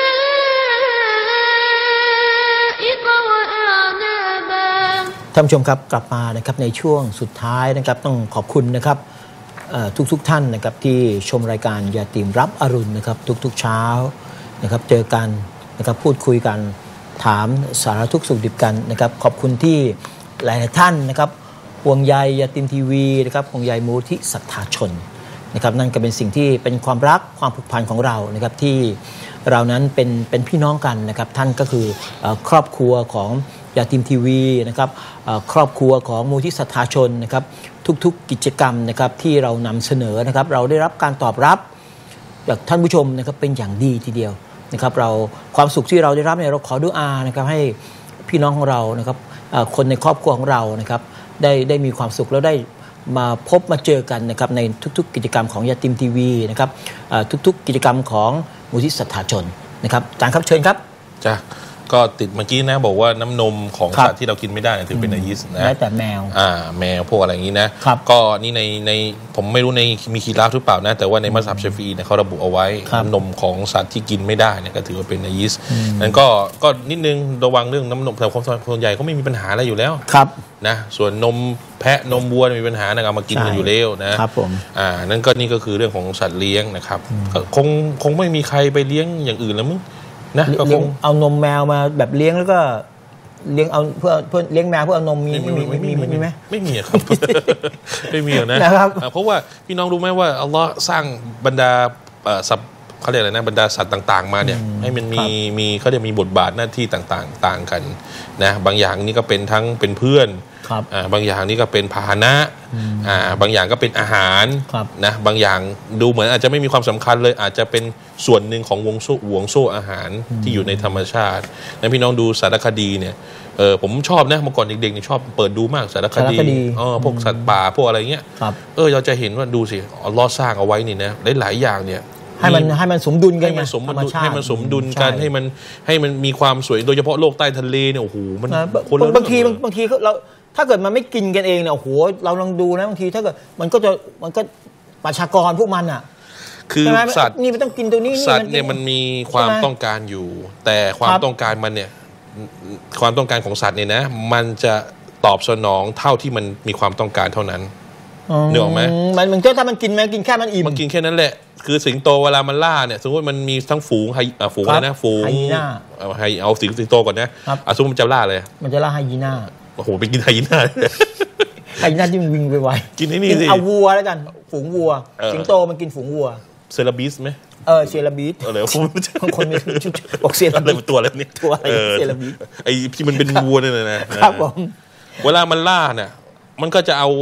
อิกวะอานาบาท่านผู้ชมครับกลับมานะครับในช่วงสุดท้ายนะครับต้องขอบคุณนะครับทุกท่านนะครับที่ชมรายการยาติมรับอรุณนะครับทุกเช้านะครับเจอกันนะครับพูดคุยกันถามสารทุกข์สุขดิบกันนะครับขอบคุณที่หลายท่านนะครับห่วงใยยาติมทีวีนะครับห่วงใยมูลที่ศรัทธาชนนะครับนั่นก็เป็นสิ่งที่เป็นความรักความผูกพันของเรานะครับที่เรานั้นเป็นพี่น้องกันนะครับท่านก็คือครอบครัวของยาติมทีวีนะครับครอบครัวของมูลที่ศรัทธาชนนะครับทุกๆกิจกรรมนะครับที่เรานำเสนอนะครับเราได้รับการตอบรับจากท่านผู้ชมนะครับเป็นอย่างดีทีเดียวนะครับเราความสุขที่เราได้รับเนี่ยเราขอดุอานะครับให้พี่น้องของเรานะครับคนในครอบครัวของเรานะครับได้มีความสุขแล้วได้มาพบมาเจอกันนะครับในทุกๆกิจกรรมของยาติมทีวีนะครับทุกๆกิจกรรมของมูลที่ศรัทธาชนนะครับอาจารย์ครับเชิญครับจ้ะก็ติดเมื่อกี้นะบอกว่าน้ำนมของสัตว์ที่เรากินไม่ได้ถือเป็นนายิสนะแต่แมวแมวพวกอะไรอย่างนี้นะก็นี่ในผมไม่รู้ในมีคีราฟหรือเปล่านะแต่ว่าในมัสฮับชาฟีเนี่ยเขาระบุเอาไว้น้ำนมของสัตว์ที่กินไม่ได้เนี่ยก็ถือว่าเป็นนายิสนั้นก็นิดนึงระวังเรื่องน้ำนมแต่คนส่วนใหญ่เขาไม่มีปัญหาอะไรอยู่แล้วนะส่วนนมแพะนมวัวมีปัญหานะเอามากินกันอยู่แล้วนะครับผมนั่นก็นี่ก็คือเรื่องของสัตว์เลี้ยงนะครับคงไม่มีใครไปเลี้ยงอย่างอื่นแล้วมั้งนะก็คงเอานมแมวมาแบบเลี้ยงแล้วก็เลี้ยงเอาเพื่อเลี้ยงแมวเพื่อเอานมมีไหมไม่มีครับไม่มีนะครับเพราะว่าพี่น้องรู้ไหมว่าอัลลอฮ์สร้างบรรดาสัตว์เขาเรียกอะไรนะบรรดาสัตว์ต่างๆมาเนี่ยให้มันมีเขาเรียกมีบทบาทหน้าที่ต่างกันนะบางอย่างนี่ก็เป็นทั้งเป็นเพื่อนบางอย่างนี่ก็เป็นพาหนะบางอย่างก็เป็นอาหารนะบางอย่างดูเหมือนอาจจะไม่มีความสำคัญเลยอาจจะเป็นส่วนหนึ่งของวงโซ่อาหารที่อยู่ในธรรมชาตินะพี่น้องดูสารคดีเนี่ยผมชอบนะเมื่อก่อนเด็กๆนี่ชอบเปิดดูมากสารคดีพวกสัตว์ป่าพวกอะไรเงี้ยเราจะเห็นว่าดูสิอัลเลาะห์สร้างเอาไว้นี่นะหลายๆอย่างเนี่ยให้มันสมดุลกันให้มันสมดุลกันให้มันมีความสวยโดยเฉพาะโลกใต้ทะเลเนี่ยโอ้โหมันบางทีเราถ้าเกิดมันไม่กินกันเองเนี่ยโอ้โหเราลองดูนะบางทีถ้าเกิดมันก็ประชากรพวกมันอ่ะคือสัตว์นี่มันต้องกินตัวนี้สัตว์เนี่ยมันมีความต้องการอยู่แต่ความต้องการมันเนี่ยความต้องการของสัตว์เนี่ยนะมันจะตอบสนองเท่าที่มันมีความต้องการเท่านั้นนึกออกไหมมันก็ถ้ามันกินกินแค่มันอิ่มมันกินแค่นั้นแหละคือสิงโตเวลามันล่าเนี่ยสมมติมันมีทั้งฝูงอะไรนะฝูงเอาสิงโตก่อนนะสมมติมันจะล่าเลยมันจะล่าไฮยีน่าโอ้โหไปกินไฮยีน่าไฮยีน่าที่มันวิ่งไปไวกินนี่สิเอาวัวแล้วกันฝูงวัวสิงโตมันกินฝูงวัวเซราบิสไหมเซราบิสอะไรคนมีบอกเซราบิสตัวอะไรเนี่ยตัวอะไรเซราบิสไอ้ที่มันเป็นวัวเนี่ยนะครับผมเวลามันล่าเนี่ยมันก็จะเอา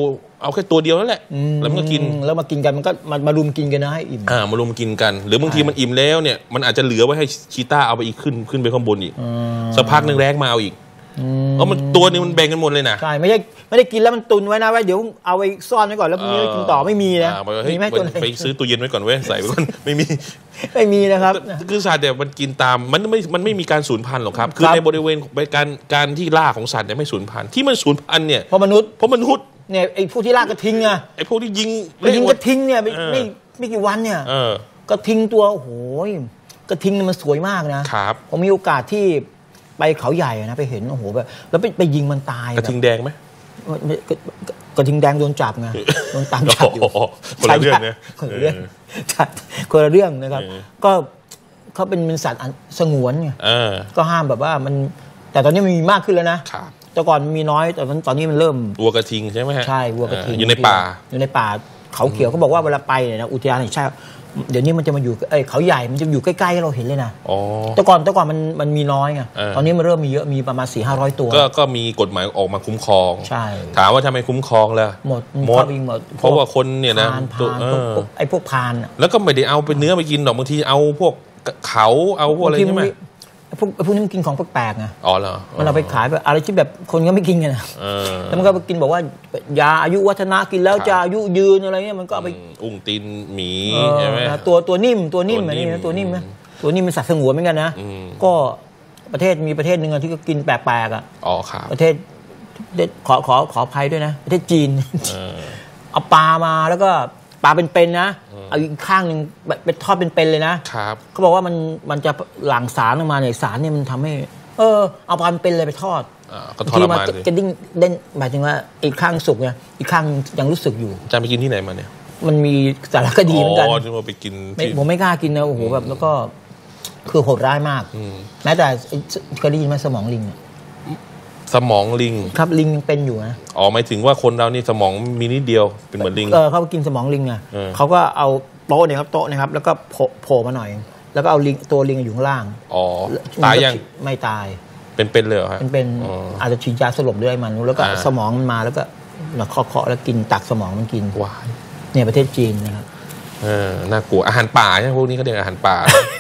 เอาแค่ตัวเดียวนั่นแหละแล้วมันก็กินแล้วมากินกันมันก็มารุมกินกันนะให้อิ่มมารุมกินกันหรือบางทีมันอิ่มแล้วเนี่ยมันอาจจะเหลือไว้ให้ชีต้าเอาไปอีกขึ้นไปข้างบนอีกสักพักนึงแรงมาเอาอีกมันตัวนึงมันแบ่งกันหมดเลยนะใช่ไม่ได้กินแล้วมันตุนไว้นะไว้เดี๋ยวเอาไปซ่อนไว้ก่อนแล้วพรุ่งนี้กินต่อไม่มีนะมีไหมตัวไหนไปซื้อตู้เย็นไว้ก่อนไว้ใส่ไว้ก่อนไม่มีนะครับคือสัตว์เนี่ยมันกินตามมันไม่มีการสูญพันธุ์หรอกครับคือในบริเวณการที่ล่าของสัตว์เนี่ยไม่สูญพันธุ์ที่มันสูญพันธุ์เนี่ยเพราะมนุษย์เนี่ยไอ้พวกที่ล่ากระทิงอะไอ้พวกที่ยิงกระทิงเนี่ยไม่กี่วันเนี่ยกระทิงตัวโอ้โหกระทิงมันสวยมากนะครับผมมีโอกาสที่ไปเขาใหญ่นะไปเห็นโอ้โหแบบแล้วไปยิงมันตายกระทิงแดงไหมกระทิงแดงโดนจับไงโดนตามจับอยู่คนละเรื่องนะคนละเรื่องนะครับก็เขาเป็นสัตว์สงวนไงก็ห้ามแบบว่ามันแต่ตอนนี้มันมีมากขึ้นแล้วนะแต่ก่อนมีน้อยแต่ตอนนี้มันเริ่มวัวกระทิงใช่ไหมฮะใช่วัวกระทิงอยู่ในป่าเขาเขียวเขาบอกว่าเวลาไปเนี่ยนะอุทยานแห่งชาติเดี๋ยวนี้มันจะมาอยู่เขาใหญ่มันจะอยู่ใกล้ๆเราเห็นเลยนะแต่ก่อนมันมีน้อยไงตอนนี้มันเริ่มมีเยอะมีประมาณ 400-500 ตัวก็มีกฎหมายออกมาคุ้มครองใช่ถามว่าทำไมคุ้มครองล่ะหมดเพราะว่าคนเนี่ยนะไอ้พวกพานแล้วก็ไม่ได้เอาเป็นเนื้อไปกินหรอกบางทีเอาพวกเขาเอาพวกอะไรใช่ไหมพวกนี้มันกินของแปลกๆไงเหรอมันเอาไปขายแบบอะไรที่แบบคนก็ไม่กินกันนะแล้วมันก็ไปกินบอกว่ายาอายุวัฒนะกินแล้วจะอายุยืนอะไรเงี้ยมันก็เอาไปอุ้งตีนหมีใช่ไหมตัวนิ่มอะไรนี่นะตัวนิ่มนะตัวนิ่มเป็นสัตว์สงวนเหมือนกันนะก็มีประเทศนึงที่ก็กินแปลกๆครับประเทศขออภัยด้วยนะประเทศจีนเอาปลามาแล้วก็ปลาเป็นๆนะเอาอีกข้างนึงเป็นทอดเป็นๆเลยนะครับเขาบอกว่ามันจะหลั่งสารออกมาเนี่ยสารเนี่ยมันทำให้เอาปลาเป็นเลยไปทอดก็ทอดมาจะดิ้งเด่นหมายถึงว่าอีกข้างสุกเนี่ยอีกข้างยังรู้สึกอยู่จะไปกินที่ไหนมาเนี่ยมันมีสารคดีเหมือนกันที่ว่าไปกินผมไม่กล้ากินนะโอ้โหแบบแล้วก็คือโหดร้ายมากแม้แต่เคยได้ยินไหมสมองลิงสมองลิงครับลิงเป็นอยู่นะหมายถึงว่าคนเรานี่สมองมีนิดเดียวเป็นเหมือนลิงเขากินสมองลิงไงเขาก็เอาโต๊ะเนี่ยครับโต๊ะนะครับแล้วก็โผล่มาหน่อยแล้วก็เอาลิงตัวลิงอยู่ข้างล่างตายยังไม่ตายเป็นเลยเหรอฮะเป็นอาจจะฉีดยาสลบด้วยมันแล้วก็สมองมันมาแล้วก็เคาะแล้วกินตักสมองมันกินว้ายเนี่ยประเทศจีนนะครับน่ากลัวอาหารป่าใช่พวกนี้เขาเรียกอาหารป่า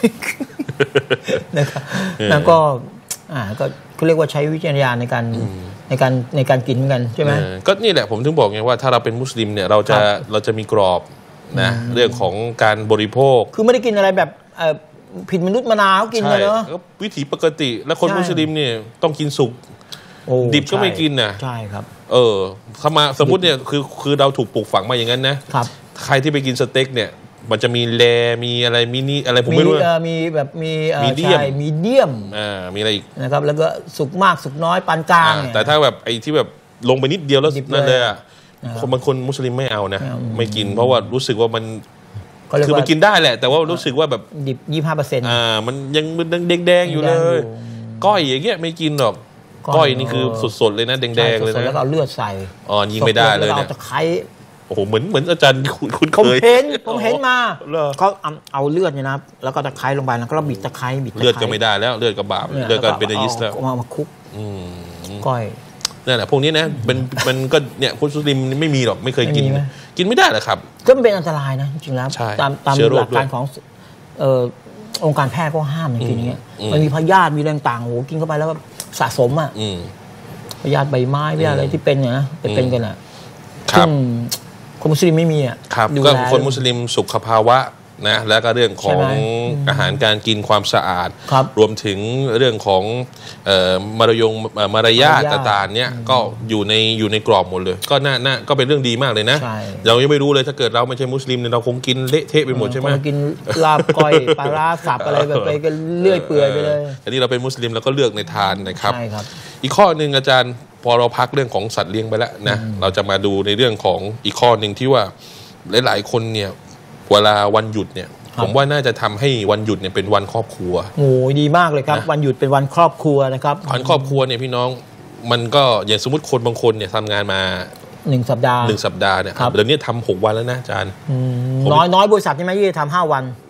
นะครับแล้วก็เขาเรียกว่าใช้วิจารณญาณในการกินกันใช่ไหมก็นี่แหละผมถึงบอกไงว่าถ้าเราเป็นมุสลิมเนี่ยเราจะมีกรอบนะเรื่องของการบริโภคคือไม่ได้กินอะไรแบบผิดมนุษย์มนาเขากินเลยเนาะวิถีปกติแล้วคนมุสลิมเนี่ยต้องกินสุกดิบก็ไม่กินนะใช่ครับถ้ามาสมมติเนี่ยคือเราถูกปลูกฝังมาอย่างนั้นนะครับใครที่ไปกินสเต็กเนี่ยมันจะมีมีอะไรมินิอะไรผมไม่รู้มีแบบมีเดียมมีอะไรอีกนะครับแล้วก็สุกมากสุกน้อยปานกลางแต่ถ้าแบบไอ้ที่แบบลงไปนิดเดียวแล้วนั่นเลยบางคนมุสลิมไม่เอานะไม่กินเพราะว่ารู้สึกว่ามันคือมันกินได้แหละแต่ว่ารู้สึกว่าแบบดิบ 25% มันยังแดงๆอยู่เลยก้อยอย่างเงี้ยไม่กินหรอกก้อยนี่คือสดๆเลยนะแดงๆเลยนะแล้วเอาเลือดใส่ยิงไม่ได้เลยเนี่ยตะไคร้โอ้โหเหมือนอาจารย์คุณเคยผมเห็นมาเขาเอาเลือดเนี่ยนะแล้วก็ตะไคร้ลงไปแล้วก็บิดตะไคร้เลือดก็ไม่ได้แล้วเลือดก็บาปเลือดก็เป็นยิสแล้วมาคุกก้อยนั่นแหละพวกนี้นะมันก็เนี่ยมุสลิมไม่มีหรอกไม่เคยกินไม่ได้หรอกครับก็เป็นอันตรายนะจริงๆแล้วตามหลักการขององค์การแพทย์ก็ห้ามอย่างนี้เนี่ยมันมีพยาธิมีแรงต่างโหกินเข้าไปแล้วก็สะสมพยาธิใบไม้พยาธิอะไรที่เป็นเนี่ยนะเป็นกันอ่ะซึ่งคนมุสลิมไม่มีอ่ะก็คนมุสลิมสุขภาวะนะแล้วก็เรื่องของอาหารการกินความสะอาดรวมถึงเรื่องของมารยาทต่างๆเนี่ยก็อยู่ในกรอบหมดเลยก็น่าก็เป็นเรื่องดีมากเลยนะเรายังไม่รู้เลยถ้าเกิดเราไม่ใช่มุสลิมเนี่ยเราคงกินเละเทะไปหมดใช่ไหมกินลาบก้อยปลาร้าสับอะไรแบบไปกันเลื่อยเปื่อยไปเลยแต่ที่เราเป็นมุสลิมเราก็เลือกในทานนะครับอีกข้อนึงอาจารย์พอเราพักเรื่องของสัตว์เลี้ยงไปแล้วนะเราจะมาดูในเรื่องของอีกข้อนึงที่ว่าหลายๆคนเนี่ยเวลาวันหยุดเนี่ยผมว่าน่าจะทำให้วันหยุดเนี่ยเป็นวันครอบครัวโอ้ยดีมากเลยครับวันหยุดเป็นวันครอบครัวนะครับวันครอบครัวเนี่ยพี่น้องมันก็อย่างสมมติคนบางคนเนี่ยทำงานมา 1 สัปดาห์เนี่ยเดี๋ยวนี้ทำ6 วันแล้วนะอาจารย์น้อยบริษัทใช่ไหมที่ทำ5 วัน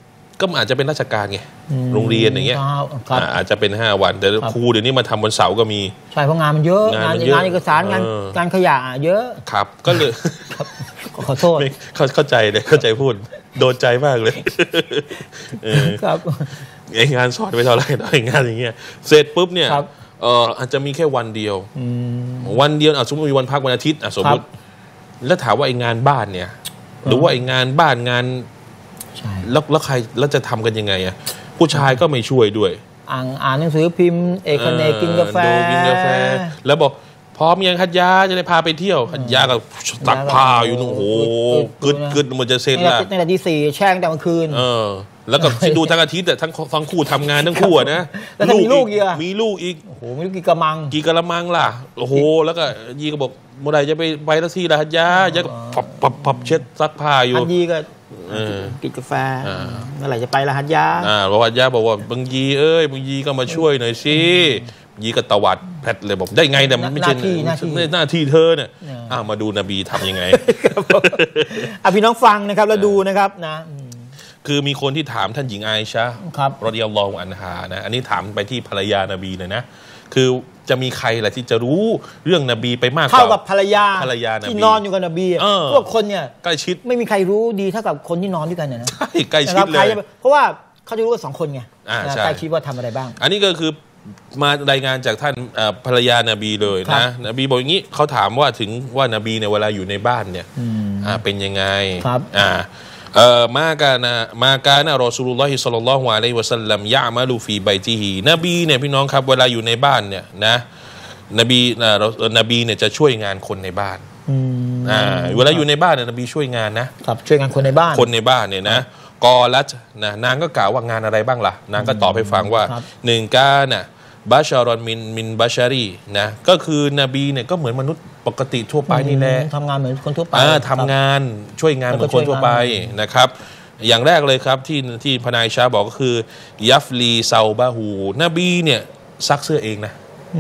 ก็อาจจะเป็นราชการไงโรงเรียนอย่างเงี้ยอาจจะเป็น5 วันแต่ครูเดี๋ยวนี้มาทำวันเสาร์ก็มีใช่เพราะงานมันเยอะงานเอกสารงานขยะเยอะครับก็เลยขอโทษเข้าใจเลยเข้าใจพูดโดนใจมากเลยครับงานสอนไปเท่าไหร่งานอย่างเงี้ยเสร็จปุ๊บเนี่ยอาจจะมีแค่วันเดียวสมมติมีวันพักวันอาทิตย์สมมติแล้วถามว่าไอ้งานบ้านเนี่ยหรือว่าไอ้งานบ้านงานแล้วใครแล้วจะทำกันยังไงอ่ะผู้ชายก็ไม่ช่วยด้วยอ่านหนังสือพิมพ์เอกเนกกินกาแฟแล้วบอกพร้อมยังคัดยาจะได้พาไปเที่ยวคัดยากับตักผ้าอยู่โอ้โหกึดมันจะเซ็นละตั้งแต่ที่4แช่งแต่เมื่อคืนแล้วก็ดูทั้งอาทิตย์แต่ทั้งคู่ทำงานทั้งคู่นะแล้วมีลูกอีกมีลูกอีกโอ้โหมีลูกกี่กระมังล่ะโอ้โหแล้วก็ยีก็บอกเมื่อไหร่จะไปทักซี่ละคัดยาก็ปับเช็ดซักผ้าอยู่ยีก็กินกาแฟเมื่อไหร่จะไปละฮัตยาบอกฮัตยาบอกว่าบางยีบางยีก็มาช่วยหน่อยสิยีก็ตวัดแพทเลยบอกได้ไงแต่มันไม่ใช่หน้าที่เธอเนี่ยมาดูนบีทำยังไงพี่น้องฟังนะครับแล้วดูนะครับนะคือมีคนที่ถามท่านหญิงไอชะรอฎิยัลลอฮุอันฮานะอันนี้ถามไปที่ภรรยานบีเลยนะคือจะมีใครแหละที่จะรู้เรื่องนบีไปมากกว่าเท่ากับภรรยาที่นอนอยู่กับนบีพวกคนเนี่ยใกล้ชิดไม่มีใครรู้ดีเท่ากับคนที่นอนด้วยกันเนี่ยนะใช่ใกล้ชิดเลยเพราะว่าเขาจะรู้ว่า2 คนไงใกล้ชิดว่าทำอะไรบ้างอันนี้ก็คือมารายงานจากท่านภรรยานบีเลยนะนบีบอกอย่างนี้เขาถามว่าถึงว่านบีในเวลาอยู่ในบ้านเนี่ยเป็นยังไงมาการรอซูลุลลอฮิศ็อลลัลลอฮุอะลัยฮิวะซัลลัมยะมะลูฟีบัยติฮินบีเนี่ยพี่น้องครับเวลาอยู่ในบ้านเนี่ยนะนบีเนี่ยจะช่วยงานคนในบ้านเวลาอยู่ในบ้านเนี่ยนบีช่วยงานนะครับช่วยงานคนในบ้านเนี่ยนะกอลัตนะนางก็กล่าวว่างานอะไรบ้างล่ะนางก็ตอบให้ฟังว่า1กานะบาชารอนมินบาชารีนะก็คือนบีเนี่ยก็เหมือนมนุษย์ปกติทั่วไปนี่แหละทำงานเหมือนคนทั่วไปทำงานช่วยงานเหมือนคนทั่วไปนะครับอย่างแรกเลยครับที่พนายชาบอกก็คือยัฟลีซาบาหูนบีเนี่ยซักเสื้อเองนะ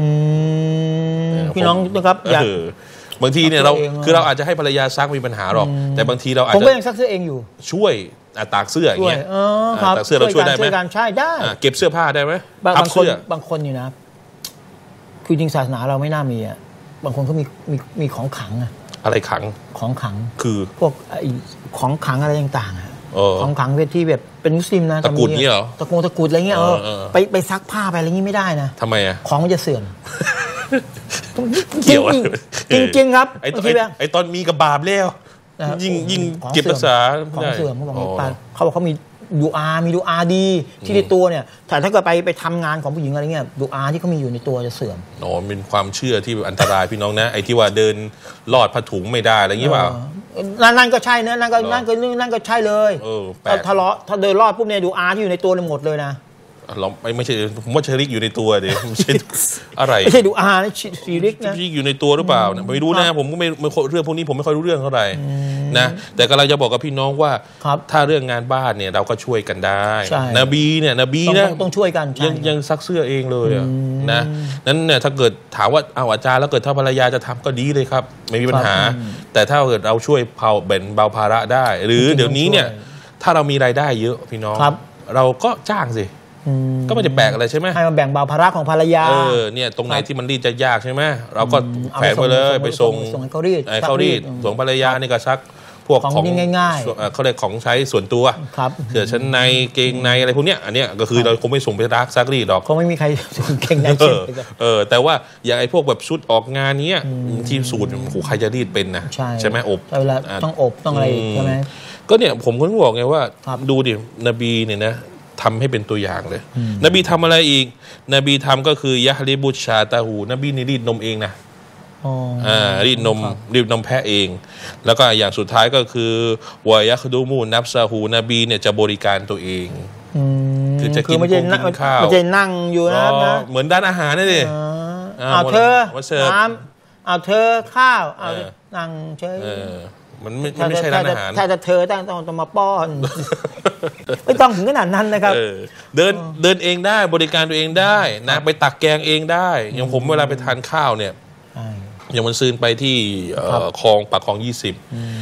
พี่น้องนะครับบางทีเนี่ยเราอาจจะให้ภรรยาซักมีปัญหาหรอกแต่บางทีเราอาจจะผมก็ยังซักเสื้อเองอยู่ช่วยตากเสื้ออย่างเงี้ยตากเสื้อเราช่วยได้ไหมใช่ได้เก็บเสื้อผ้าได้ไหมบางคนอยู่นะคือจริงศาสนาเราไม่น่ามีอ่ะบางคนเขามีของขังอะไรขังของขังคือพวกของขังอะไรต่างๆของขังที่แบบเป็นมุสลิมนะตะกุดนี่เหรอตะกุดอะไรเงี้ยไปซักผ้าไปอะไรเงี้ยไม่ได้นะทำไมอ่ะของมันจะเสื่อมเกี่ยวจริงครับไอ้ตอนมีกับบาปแล้วยิ่งเก็บรักษาของเสื่อมเขาบอกเขามีดูอาดีที่ในตัวเนี่ยแต่ถ้าเกิดไปทำงานของผู้หญิงอะไรเงี้ยดูอาที่เขามีอยู่ในตัวจะเสื่อมเป็นความเชื่อที่อันตรายพี่น้องนะไอ้ที่ว่าเดินลอดผ้าถุงไม่ได้อะไรอย่างนี้เปล่านั่นก็ใช่นะนั่นก็ใช่เลยถ้าเดินลอดปุ๊บเนี่ยดูอาที่อยู่ในตัวหมดเลยนะเราไม่ใช่ผมว่าชริกอยู่ในตัวดิไม่ใช่อะไรไม่ใช่ดูอาชีริกนะชีริกอยู่ในตัวหรือเปล่าไม่รู้นะผมก็ไม่เรื่องพวกนี้ผมไม่ค่อยรู้เรื่องเท่าไหร่นะแต่กำลังจะบอกกับพี่น้องว่าถ้าเรื่องงานบ้านเนี่ยเราก็ช่วยกันได้นบีนะต้องช่วยกันยังซักเสื้อเองเลยนะนั้นเนี่ยถ้าเกิดถามว่าอาจารย์แล้วเกิดถ้าภรรยาจะทำก็ดีเลยครับไม่มีปัญหาแต่ถ้าเกิดเราช่วยแบ่งเบาภาระได้หรือเดี๋ยวนี้เนี่ยถ้าเรามีรายได้เยอะพี่น้องเราก็จ้างสิก็ไม่ได้แบกอะไรใช่ไหมให้มันแบ่งเบาภาระของภรรยาเนี่ยตรงไหนที่มันรีดจะยากใช่ไหมเราก็แขวนไปเลยไปส่งให้เขารีดส่งภรรยานี่ก็ซักพวกของง่ายๆเขาเรียกของใช้ส่วนตัวเสื้อชั้นในเกงในอะไรพวกเนี้ยอันเนี้ยก็คือเราคงไม่ส่งไปซักรีดหรอกเขาไม่มีใครส่งเกงในแต่ว่าอย่างไอ้พวกแบบชุดออกงานเนี้ยที่สูตรโหใครจะรีดเป็นนะใช่ไหมอบต้องอบต้องอะไรใช่ไหมก็เนี่ยผมก็บอกไงว่าดูดินบีเนี่ยนะทำให้เป็นตัวอย่างเลยนบีทำอะไรอีกนบีทำก็คือยะฮลิบุชาตาหูนบีนี่รีดนมเองนะรีดนมแพะเองแล้วก็อย่างสุดท้ายก็คือวายัคดูมูนับซาหูนบีเนี่ยจะบริการตัวเองคือจะกินข้าวไม่ใช่นั่งอยู่นะเหมือนด้านอาหารนี่ดิเอาเธอน้ำเอาเธอข้าวเอานั่งเฉยมันไม่ใช่ร้านอาหารถ้าจะเธอต้องมาป้อนไม่ต้องถึงขนาดนั้นนะครับเดินเองได้บริการตัวเองได้นะไปตักแกงเองได้อย่างผมเวลาไปทานข้าวเนี่ยอย่างมันซื้อไปที่คลองปากคลอง20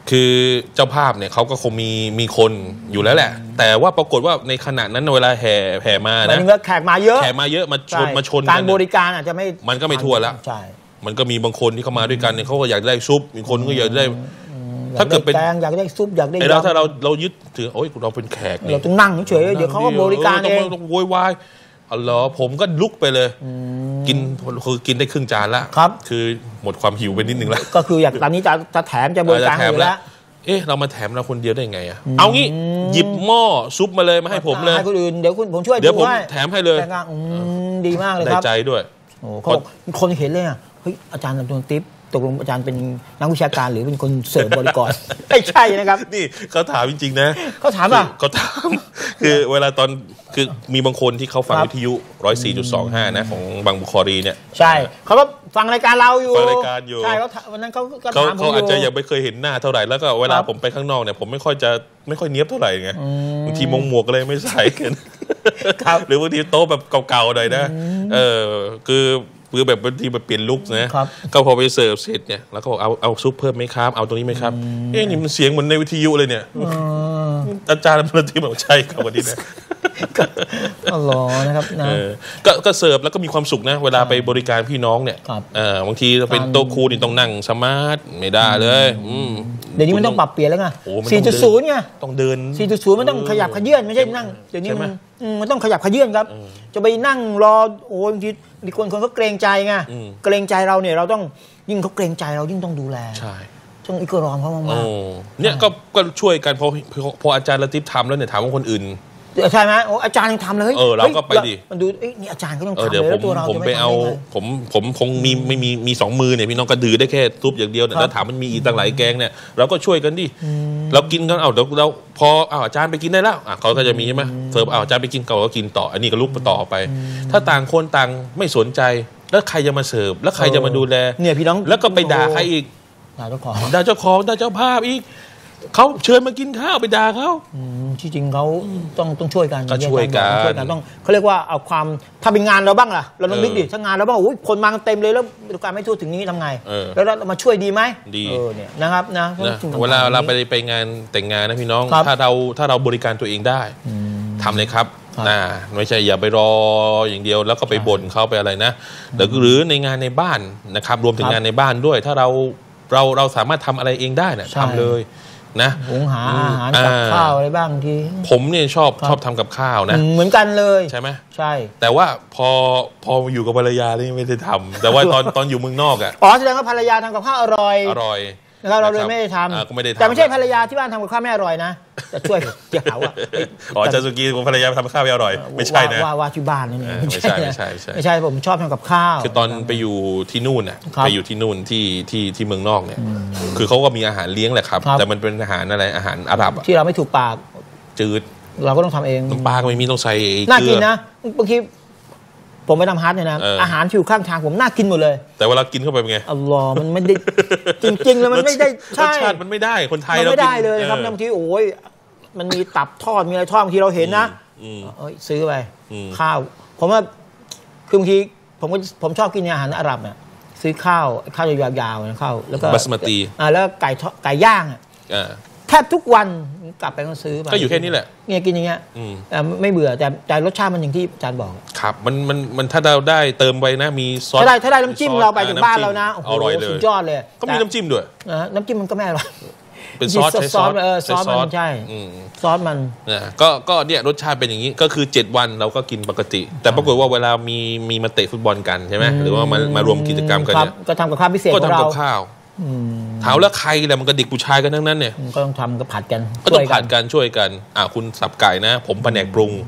คือเจ้าภาพเนี่ยเขาก็คงมีคนอยู่แล้วแหละแต่ว่าปรากฏว่าในขณะนั้นเวลาแห่มานะแขกมาเยอะมาชนการบริการอาจจะไม่มันก็ไม่ทั่วแล้วใช่มันก็มีบางคนที่เข้ามาด้วยกันเนี่ยเขาก็อยากได้ซุปมีคนก็อยากได้ถ้าเกิดเป็นแกงอยากได้ซุปอยากได้แล้วถ้าเรายึดถือโอ้ยเราเป็นแขกเราต้องนั่งเฉยเดี๋ยวเขาก็บริการเองต้องโวยวายอ๋อเหรอผมก็ลุกไปเลยกินได้ครึ่งจานละคือหมดความหิวไปนิดนึงแล้วก็คืออยากตอนนี้จะแถมจะบริการอยู่แล้วเรามาแถมเราคนเดียวได้ไงอะเอางี้หยิบหม้อซุปมาเลยมาให้ผมเลยให้คนอื่นเดี๋ยวผมช่วยเดี๋ยวผมแถมให้เลยดีมากเลยครับได้ใจด้วยโอ้คนเห็นเลยอะเฮ้ยอาจารย์โดนติ๊บตกลงอาจารย์เป็นนักวิชาการหรือเป็นคนเสิร์ฟบริกรไม่ใช่นะครับนี่เขาถามจริงๆนะเขาถามอ่ะเขาถามคือเวลาตอนคือมีบางคนที่เขาฟังวิทยุ 104.25 นะของบางบุคอรีเนี่ยใช่เขาก็ฟังรายการเราอยู่ฟังรายการอยู่ใช่วันนั้นเขาถามเขาอาจจะยังไม่เคยเห็นหน้าเท่าไหร่แล้วก็เวลาผมไปข้างนอกเนี่ยผมไม่ค่อยเนี้ยบเท่าไหร่ไงบางทีมงหมวกอะไรไม่ใส่กันหรือบางทีโต๊ะแบบเก่าๆหน่อยนะคือแบบบางทีมาเปลี่ยนลุคนะก็พอไปเสิร์ฟเสร็จเนี่ยแล้วก็เอาซุปเพิ่มไหมครับเอาตรงนี้ไหมครับนี่มันเสียงเหมือนในวิทยุเลยเนี่ยอาจารย์บางทีบอกใช่ครับวันนี้นะอ๋อนะครับนะก็เสิร์ฟแล้วก็มีความสุขนะเวลาไปบริการพี่น้องเนี่ยบางทีเป็นโต๊ะครูนี่ต้องนั่งสมาร์ทไม่ได้เลยเดี๋ยวนี้มันต้องปรับเปลี่ยนแล้วไง 4.0 ไงต้องเดิน 4.0 มันต้องขยับขยื่นไม่ใช่นั่งเดี๋ยวนี้มันต้องขยับขยื่นครับจะไปนั่งรอโอ้บางทีมีคนเขาเกรงใจไงเกรงใจเราเนี่ยเราต้องยิ่งเขาเกรงใจเรายิ่งต้องดูแลใช่ต้องอิกรอมเขามากๆเนี่ยก็ช่วยกันพออาจารย์ละทิพย์ทำแล้วเนี่ยถามว่าคนอื่นใช่ไหมโอ้อาจารย์ยังทำเลยเราก็ไปดิมันดูนี่อาจารย์ก็ต้องทำเลยแล้วตัวเราผมไปเอาผมคงมี2 มือเนี่ยพี่น้องกระดือได้แค่ซุปอย่างเดียวแล้วถามมันมีอีกตั้งหลายแกงเนี่ยเราก็ช่วยกันดิเรากินกันเดี๋ยวเราพออาจารย์ไปกินได้แล้วเขาก็จะมีใช่ไหมเสิร์ฟอาจารย์ไปกินเขาก็กินต่ออันนี้ก็ลุกต่อไปถ้าต่างคนต่างไม่สนใจแล้วใครจะมาเสิร์ฟแล้วใครจะมาดูแลเนี่ยพี่น้องแล้วก็ไปด่าใครอีกด่าเจ้าของด่าเจ้าภาพอีกเขาเชิญมากินข้าวไปด่าเขาที่จริงเขาต้องช่วยกันก็ช่วยกันต้องเขาเรียกว่าเอาความถ้าเป็นงานเราบ้างล่ะเราต้องนึกดิถ้างานเราบ้างโอ้ยคนมาเต็มเลยแล้วการไม่ทั่วถึงนี้ทำไงแล้วเรามาช่วยดีไหมดีเนี่ยนะครับนะเวลาเราไปงานแต่งงานนะพี่น้องถ้าเราบริการตัวเองได้ทำเลยครับไม่ใช่อย่าไปรออย่างเดียวแล้วก็ไปบ่นเขาไปอะไรนะหรือในงานในบ้านนะครับรวมถึงงานในบ้านด้วยถ้าเราสามารถทำอะไรเองได้นะทำเลยนะหุงหาอาหารกับข้าวอะไรบ้างทีผมเนี่ยชอบทำกับข้าวนะเหมือนกันเลยใช่ไหมใช่แต่ว่าพออยู่กับภรรยานี่ไม่ได้ทำแต่ว่าตอนอยู่เมืองนอกอ่ะแสดงว่าภรรยาทำกับข้าวอร่อยนะครับเราเลยไม่ได้ทำแต่ไม่ใช่ภรรยาที่บ้านทำกับข้าวไม่อร่อยนะจะช่วยเกี่ยวว่าอาจารย์สุกี้ของภรรยาทำกับข้าวไม่อร่อยไม่ใช่นะว่าที่บ้านนี่ไม่ใช่ผมชอบทำกับข้าวคือตอนไปอยู่ที่นู่นน่ะไปอยู่ที่นู่นที่เมืองนอกเนี่ยคือเขาก็มีอาหารเลี้ยงแหละครับแต่มันเป็นอาหารอะไรอาหารอาหรับที่เราไม่ถูกปากจืดเราก็ต้องทำเองน้ำปลาก็ไม่มีต้องใส่น่ากินนะบางทีผมไปทำฮาร์ดเนี่ยนะอาหารที่อยู่ข้างทางผมน่ากินหมดเลยแต่เวลากินเข้าไปเป็นไงอัลลอฮ์มันไม่ได้จริงๆแล้วมันไม่ได้รสชาติมันไม่ได้คนไทยเราไม่ได้เลยครับบางทีโอ้ยมันมีตับทอดมีอะไรทอดบางทีเราเห็นนะซื้อไปข้าวผมว่าคือบางทีผมชอบกินอาหารอาหรับเนี่ยซื้อข้าวยาวๆนะข้าวแล้วก็บัสมาตีแล้วไก่ย่างแทบทุกวันกลับไปก็ซื้อไปก็อยู่แค่นี้แหละเนี่ยกินอย่างเงี้ยไม่เบื่อแต่รสชาติมันอย่างที่อาจารย์บอกครับมันถ้าเราได้เติมไปนะมีซอสถ้าได้น้ำจิ้มเราไปถึงบ้านเรานะอร่อยเลยสุดยอดเลยก็มีน้ำจิ้มด้วยน้ำจิ้มมันก็ไม่อร่อยเป็นซอสมันใช่ซอสมันก็เนี่ยรสชาติเป็นอย่างนี้ก็คือ7 วันเราก็กินปกติแต่ปรากฏว่าเวลามีมาเตะฟุตบอลกันใช่ไหมหรือว่ามารวมกิจกรรมกันเนี่ยก็ทำกับข้าวพิเศษก็ทำกับข้าวถามแล้วใครแหละมันก็เด็กผู้ชายกันทั้งนั้นเนี่ยก็ต้องทำก็ผัดกันก็ต้องผัดกันช่วยกันคุณสับไก่นะผมแผนกปรุง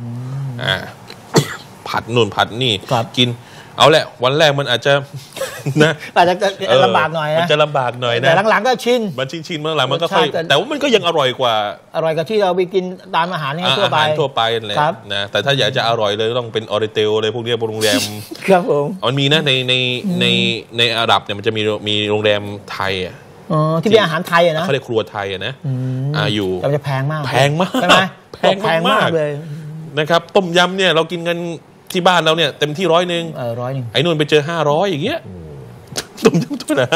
ผัดนู่นผัดนี่กินเอาแหละวันแรกมันอาจจะนะอาจจะลำบากหน่อยนะมันจะลำบากหน่อยนะแต่หลังๆก็ชินเมื่อหลังมันก็ค่อยแต่ว่ามันก็ยังอร่อยกว่าที่เราไปกินตามอาหารทั่วไปเลยนะแต่ถ้าอยากจะอร่อยเลยต้องเป็นออริเตลเลยพวกนี้โรงแรมครับผมมันมีนะในอาหรับเนี่ยมันจะมีโรงแรมไทยที่เป็นอาหารไทยนะเขาเรียกครัวไทยนะอยู่แต่จะแพงมากใช่ไหมแพงมากเลยนะครับต้มยำเนี่ยเรากินกันที่บ้านเราเนี่ยเต็มที่100 ไอ้นู่นไปเจอ500อย่างเงี้ยต้มยำถ้วยละ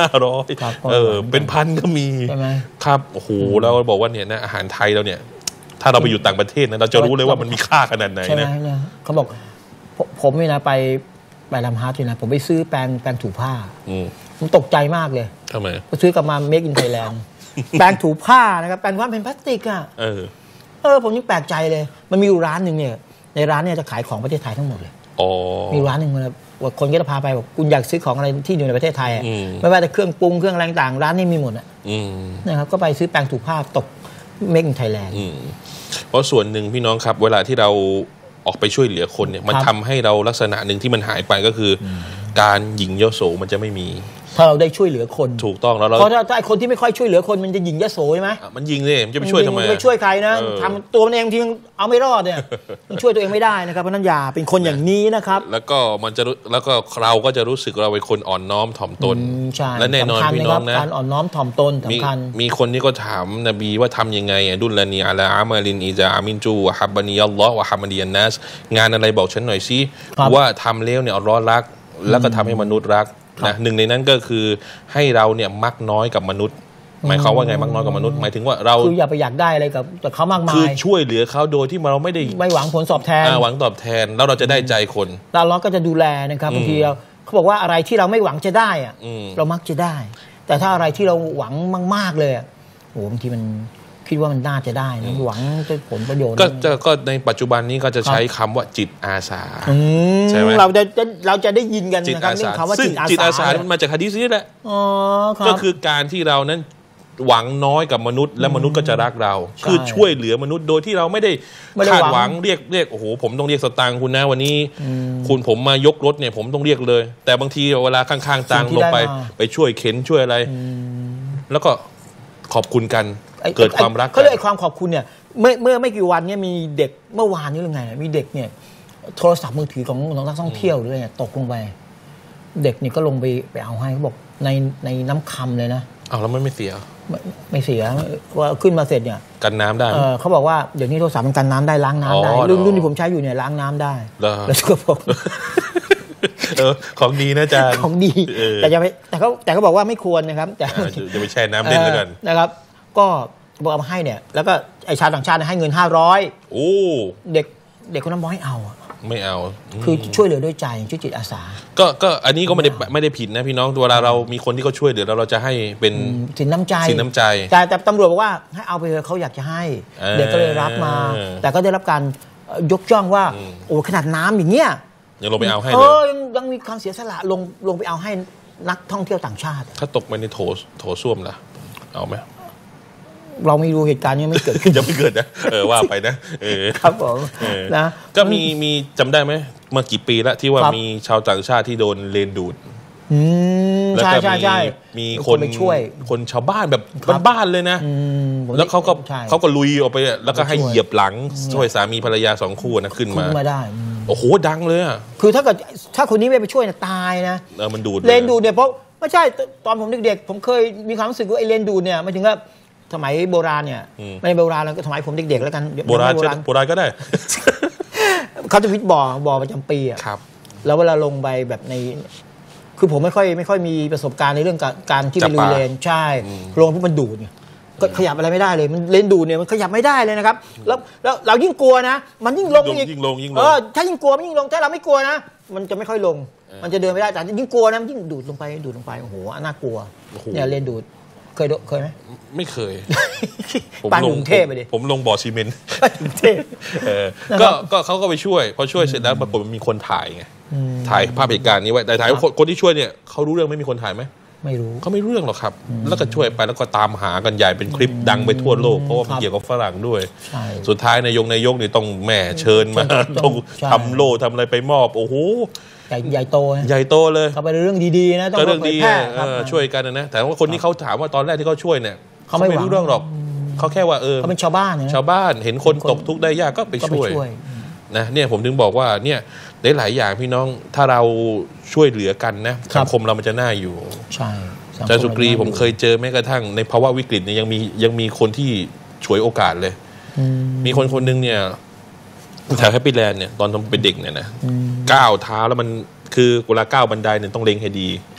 500เป็นพันก็มีครับโอ้โหเราบอกว่าเนี่ยนะอาหารไทยเราเนี่ยถ้าเราไปอยู่ต่างประเทศนะเราจะรู้เลยว่ามันมีค่าขนาดไหนนะเขาบอกผมนี่นะไปลำฮาร์ดเลยนะผมไปซื้อแปรงถูผ้าผมตกใจมากเลยทำไมไปซื้อกลับมา Make in Thailand แปรงถูผ้านะครับแปรงว่าเป็นพลาสติกอ่ะผมยังแปลกใจเลยมันมีอยู่ร้านหนึ่งเนี่ยในร้านเนี่ยจะขายของประเทศไทยทั้งหมดเลยมีร้านหนึ่งว่าคนก็จะพาไปบอกคุณอยากซื้อของอะไรที่อยู่ในประเทศไทยไม่ว่าจะเครื่องปรุงเครื่องอะไรต่างร้านนี้มีหมดนะครับก็ไปซื้อแปรงถูผ้าตก Make in Thailand เพราะส่วนหนึ่งพี่น้องครับเวลาที่เราออกไปช่วยเหลือคนเนี่ยมันทำให้เราลักษณะหนึ่งที่มันหายไปก็คือการหยิ่งยโสมันจะไม่มีถ้าเราได้ช่วยเหลือคนถูกต้องแล้วเพราะถ้าไอ้คนที่ไม่ค่อยช่วยเหลือคนมันจะหยิ่งยโสใช่ไหมมันยิงเลยมันจะไปช่วยทำไมไม่ช่วยใครนะทำตัวมันเองทีเอาไม่รอดเนี่ยมันช่วยตัวเองไม่ได้นะครับเพราะนั้นอย่าเป็นคนอย่างนี้นะครับแล้วก็เราก็จะรู้สึกเราเป็นคนอ่อนน้อมถ่อมตนและแน่นอนพี่น้องนะการอ่อนน้อมถ่อมตนสำคัญมีคนที่ก็ถามนบีว่าทำยังไงดุลลานีอะลาอามาลินอิจาอามินจูวะฮับบานีอัลลอฮ์วะฮัมดียันนัสงานอะไรบอกฉันหน่อยสิว่าทำแล้วเนี่ยอัลลอฮ์รักแล้วก็ทำให้มนุษย์รักนะหนึ่งในนั้นก็คือให้เราเนี่ยมักน้อยกับมนุษย์หมายความว่าไงมักน้อยกับมนุษย์หมายถึงว่าเราคืออย่าไปอยากได้อะไรกับเขามากมายคือช่วยเหลือเขาโดยที่เราไม่หวังผลตอบแทนหวังตอบแทนแล้วเราจะได้ใจคนเราก็จะดูแลนะครับบางทีเขาบอกว่าอะไรที่เราไม่หวังจะได้อะเรามักจะได้แต่ถ้าอะไรที่เราหวังมากๆเลยโอ้บางทีมันคิดว่ามันน่าจะได้นะหวังจะผลประโยชน์ก็ในปัจจุบันนี้ก็จะใช้คำว่าจิตอาสาใช่ไหมเราจะได้ยินกันนะครับเรื่องคำว่าจิตอาสามันมาจากหะดีษนี่แหละก็คือการที่เรานั้นหวังน้อยกับมนุษย์และมนุษย์ก็จะรักเราคือช่วยเหลือมนุษย์โดยที่เราไม่ได้คาดหวังเรียกโอ้โหผมต้องเรียกสตางค์คุณนะวันนี้คุณผมมายกรถเนี่ยผมต้องเรียกเลยแต่บางทีเวลาข้างๆทางลงไปช่วยเข็นช่วยอะไรแล้วก็ขอบคุณกันเกิดความรักเขาเรียกความขอบคุณเนี่ยเมื่อไม่กี่วันเนี่ยมีเด็กเมื่อวานนี้หรือไงมีเด็กเนี่ยโทรศัพท์มือถือของนักท่องเที่ยวด้วยเนี่ยตกลงไปเด็กนี่ก็ลงไปเอาให้เขาบอกในน้ำคำเลยนะแล้วไม่เสียไม่เสียว่าขึ้นมาเสร็จเนี่ยกันน้ำได้เขาบอกว่าเดี๋ยวนี้โทรศัพท์มันกันน้ำได้ล้างน้ำได้รุ่นที่ผมใช้อยู่เนี่ยล้างน้ำได้แล้วก็บอกของดีนะจ๊ะของดีแต่เขาบอกว่าไม่ควรนะครับแต่จะไปแช่น้ำเล่นแล้วกันนะครับก็บอกเอามาให้เนี่ยแล้วก็ไอ้ชาวต่างชาติให้เงิน500 โอ้เด็กคนนั้นบอกให้เอาไม่เอาคือช่วยเหลือด้วยใจช่วยจิตอาสาก็อันนี้ก็ไม่ได้ผิดนะพี่น้องเวลาเรามีคนที่เขาช่วยเหลือเราจะให้เป็นสินน้ำใจแต่ตำรวจบอกว่าให้เอาไปเลยเขาอยากจะให้เด็กก็เลยรับมาแต่ก็ได้รับการยกย่องว่าโอ้ขนาดน้ำอย่างเงี้ยยังลงไปเอาให้เลยยังมีความเสียสละลงไปเอาให้นักท่องเที่ยวต่างชาติถ้าตกไปในโถส้วมล่ะเอาไหมเราไม่รู้เหตุการณ์นี้ไม่เกิดขึ้นยังไม่เกิดนะว่าไปนะครับผมนะก็มีจำได้ไหมเมื่อกี่ปีแล้วที่ว่ามีชาวต่างชาติที่โดนเลนดูดแล้วก็มีคนช่วยคนชาวบ้านแบบบ้านเลยนะแล้วเขาก็ลุยออกไปแล้วก็ให้เหยียบหลังช่วยสามีภรรยา2คู่นะขึ้นมาได้โอ้โหดังเลยอ่ะคือถ้าคนนี้ไม่ไปช่วยตายนะมันดูดเลนดูดเนี่ยเพราะไม่ใช่ตอนผมเด็กๆผมเคยมีความรู้สึกว่าไอ้เลนดูดเนี่ยหมายถึงว่าสมัยโบราณเนี่ยไม่โบราณแล้วก็สมัยผมเด็กๆแล้วกันโบราณก็ได้เขาจะวิทย์บ่อประจำปีอ่ะแล้วเวลาลงไปแบบในคือผมไม่ค่อยมีประสบการณ์ในเรื่องการที่ไปลุยเลนใช่ลงพวกมันดูดเนี่ยก็ขยับอะไรไม่ได้เลยมันเลนดูดเนี่ยมันขยับไม่ได้เลยนะครับแล้วเรายิ่งกลัวนะมันยิ่งลงยิ่งลงถ้ายิ่งกลัวมันยิ่งลงถ้าเราไม่กลัวนะมันจะไม่ค่อยลงมันจะเดินไม่ได้แต่ยิ่งกลัวนะยิ่งดูดลงไปโอ้โหน่ากลัวเนี่ยเลนดูดเคยไหมไม่เคยปานกรุงเทพไปดิผมลงบ่อซีเมนต์กรุงเทพก็เขาก็ไปช่วยพอช่วยเสร็จแล้วปรากฏมันมีคนถ่ายไงถ่ายภาพเหตุการณ์นี้ไว้แต่ถ่ายคนที่ช่วยเนี่ยเขารู้เรื่องไม่มีคนถ่ายไหมไม่รู้เขาไม่รู้เรื่องหรอกครับแล้วก็ช่วยไปแล้วก็ตามหากันใหญ่เป็นคลิปดังไปทั่วโลกเพราะว่ามันเกี่ยวกับฝรั่งด้วยสุดท้ายนายกนี่ต้องแม่เชิญมาต้องทำโล่ทำอะไรไปมอบโอ้โหใหญ่โตเลยเขาไปเรื่องดีๆนะต้องเรื่องดีช่วยกันนะแต่ว่าคนที่เขาถามว่าตอนแรกที่เขาช่วยเนี่ยเขาไม่รู้เรื่องหรอกเขาแค่ว่าเขาเป็นชาวบ้านเห็นคนตกทุกข์ได้ยากก็ไปช่วยนะเนี่ยผมถึงบอกว่าเนี่ยได้หลายอย่างพี่น้องถ้าเราช่วยเหลือกันนะสังคมเรามันจะน่าอยู่ใช่อาจารย์สุกรีผมเคยเจอแม้กระทั่งในภาวะวิกฤตเนี่ยยังมีคนที่ฉวยโอกาสเลยมีคนนึงเนี่ยแถวแฮปปี้แลนด์เนี่ยตอนเป็นเด็กเนี่ยนะก้าวเท้าแล้วมันคือเวลาก้าวบันไดเนี่ยต้องเล็งให้ดี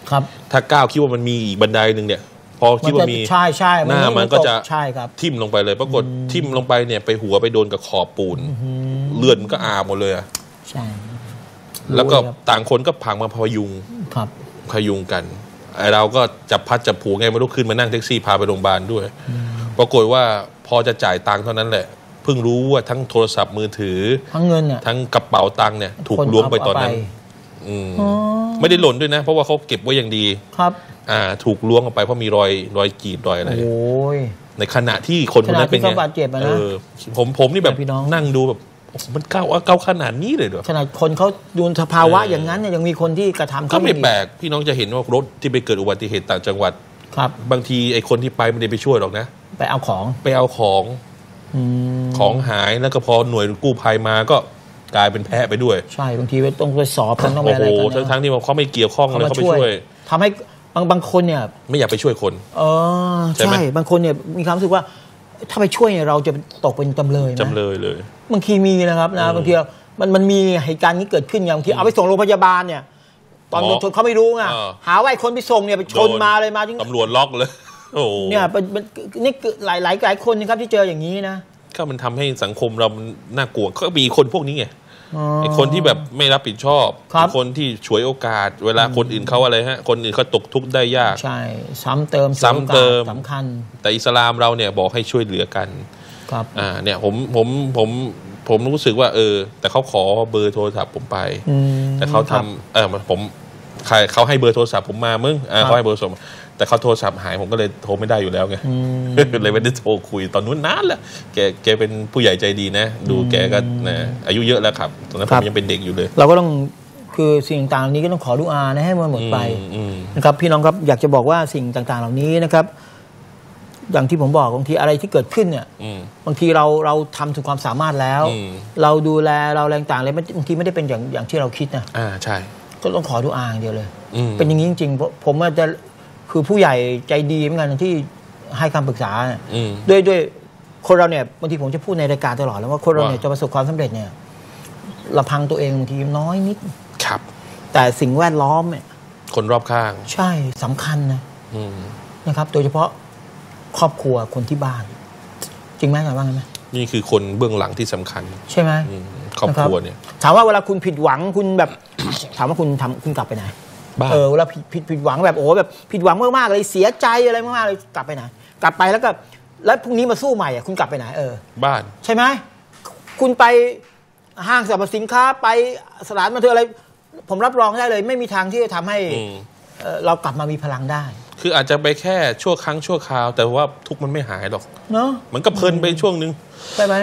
ครับถ้าก้าวคิดว่ามันมีอีกบันไดหนึ่งเนี่ยพอคิดว่ามีใช่ใช่หน้ามันก็จะใช่ครับทิ่มลงไปเลยปรากฏทิ่มลงไปเนี่ยไปหัวไปโดนกับขอบปูนเลือดมันก็อาบหมดเลยอะใช่แล้วก็รู้เยครับต่างคนก็พังมาพยุงครับพยุงกันไอเราก็จับพัดจับผูไงไม่รู้ขึ้นมานั่งแท็กซี่พาไปโรงพยาบาลด้วยปรากฏว่าพอจะจ่ายตังค์เท่านั้นแหละเพิ่งรู้ว่าทั้งโทรศัพท์มือถือทั้งเงินเนี่ยทั้งกระเป๋าตังค์เนี่ยถูกคนล้วงไปตอนนั้นเอาไป อ๋อไม่ได้หล่นด้วยนะ เพราะว่าเขาเก็บไว้อย่างดีครับถูกล้วงออกไปเพราะมีรอยกรีดรอยอะไรโอ้ยในขณะที่คนคนนั้นเป็นขณะที่ไงเขาบาดเจ็บอะนะผมนี่แบบพี่น้องนั่งดูแบบโอ้โหมันเก้าขนาดนี้เลยเหรอขนาดคนเขาดูสภาวะอย่างนั้นเนี่ยยังมีคนที่กระทำก็เขาไม่อย่างนี้แปลกพี่น้องจะเห็นว่ารถที่ไปเกิดอุบัติเหตุต่างจังหวัดครับบางทีไอ้คนที่ไปไม่ได้ไปช่วยหรอกนะไปเอาของไปเอาของอืมของหายแล้วก็พอหน่วยกู้ภัยมาก็กลายเป็นแพะไปด้วยใช่บางทีต้องไปสอบต้องไปโอ้อะไรโหกันนะทั้งที่ว่าเขาไม่เกี่ยวข้องเลยเขาไปช่วยทำให้บางคนเนี่ยไม่อยากไปช่วยคน ใช่ไหมใช่บางคนเนี่ยมีความรู้สึกว่าถ้าไปช่วยเนี่ยเราจะตกเป็นจำเลยไหมจำเลยเลยบางทีมีนะครับนะบางทีมันมีเหตุการณ์นี้เกิดขึ้นอย่างบางทีเอาไปส่งโรงพยาบาลเนี่ย ตอนโดนชนเขาไม่รู้ไงหาว่าไอ้คนไปส่งเนี่ยไปชนมาเลยมาจริงตำรวจล็อกเลย โอ้โหเนี่ยนี่หลายคนนะครับที่เจออย่างนี้นะก็มันทำให้สังคมเรามันน่ากลัวก็มีคนพวกนี้ไงอ๋อไอ้คนที่แบบไม่รับผิดชอบครับคนที่ฉวยโอกาส เวลาคนอื่นเขาอะไรฮะ คนอื่นเขาตกทุกข์ได้ยากใช่ซ้ำเติมซ้ำเติมสำคัญแต่อิสลามเราเนี่ยบอกให้ช่วยเหลือกันครับเนี่ยผมรู้สึกว่าแต่เขาขอเบอร์โทรศัพท์ผมไป แต่เขาครับทำเขาให้เบอร์โทรศัพท์ผมมามึงเขาให้เบอร์โทรศัพท์แต่เขาโทรศัพท์หายผมก็เลยโทรไม่ได้อยู่แล้วไง เลยไม่ได้โทรคุยตอนนู้นนานแล้วแกเป็นผู้ใหญ่ใจดีนะ ดูแกก็นะอายุเยอะแล้วครับตอนนั้นผมยังเป็นเด็กอยู่เลยเราก็ต้องคือสิ่งต่างๆนี้ก็ต้องขอดุอานะให้มันหมดไปนะครับพี่น้องครับอยากจะบอกว่าสิ่งต่างๆเหล่านี้นะครับ อย่างที่ผมบอกบางทีอะไรที่เกิดขึ้นเนี่ยบางทีเราทำถึงความสามารถแล้ว เราดูแลเราแรงต่างเลยบางทีไม่ได้เป็นอย่างที่เราคิดนะใช่ก็ต้องขอดุอาอย่างเดียวเลยเป็นอย่างนี้จริงๆผมว่าจะคือผู้ใหญ่ใจดีเหมือนกันที่ให้คำปรึกษาด้วยคนเราเนี่ยบางทีผมจะพูดในรายการตลอดแล้วว่าคนเราเนี่ยจะประสบความสำเร็จเนี่ยลำพังตัวเองบางทีน้อยนิดครับแต่สิ่งแวดล้อมเนี่ยคนรอบข้างใช่สำคัญนะครับโดยเฉพาะครอบครัวคนที่บ้าน จริงไหมอาจารย์ว่าไงไหมนี่คือคนเบื้องหลังที่สำคัญใช่ไหมครอบครัวเนี่ยถามว่าเวลาคุณผิดหวังคุณแบบ ถามว่าคุณกลับไปไหนบ้านเวลาผิดหวังแบบโอ้แบบผิดหวังมากๆเลยเสียใจอะไรมากๆเลยกลับไปไหนกลับไปแล้วพรุ่งนี้มาสู้ใหม่อ่ะคุณกลับไปไหนบ้านใช่ไหมคุณไปห้างสรรพสินค้าไปสถานบันเทิงอะไรผมรับรองได้เลย ไม่มีทางที่จะทำให้เรากลับมามีพลังได้คืออาจจะไปแค่ชั่วครั้งชั่วคราว แต่ว่าทุกข์มันไม่หายหรอกเนาะมันก็เพลินไปช่วงนึงใช่ไหม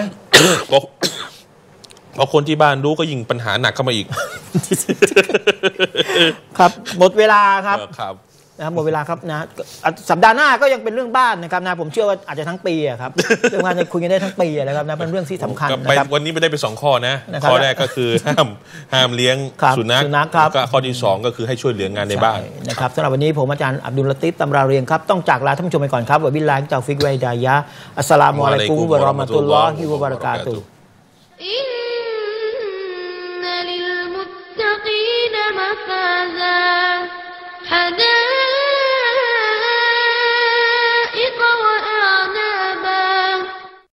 พอคนที่บ้านรู้ก็ยิ่งปัญหาหนักเข้ามาอีกครับหมดเวลาครับครับนะครับหมดเวลาครับนะสัปดาห์หน้าก็ยังเป็นเรื่องบ้านนะครับนะผมเชื่อว่าอาจจะทั้งปีอะครับ เรื่องบ้านจะคุยกันได้ทั้งปีนะครับนะเป็นเรื่องที่สำคัญนะครับวันนี้ไม่ได้ไป2 ข้อนะนะครับข้อแรกก็คือห้ามเลี้ยงครับสุนัขครับแล้วก็ข้อที่2ก็คือให้ช่วยเหลืองานในบ้านใช่นะครับสำหรับวันนี้ผมอาจารย์อับดุลลาติฟตำราเรียงครับต้องจากลาท่านผู้ชมไปก่อนครับวะบิลลาฮิตอฟิกวะฮิดายะฮ์อัสสลามุอะลัยกุมวะเราะมะตุลลอฮิวะบะเราะกาตุฮ์ إن للمتقين مفازا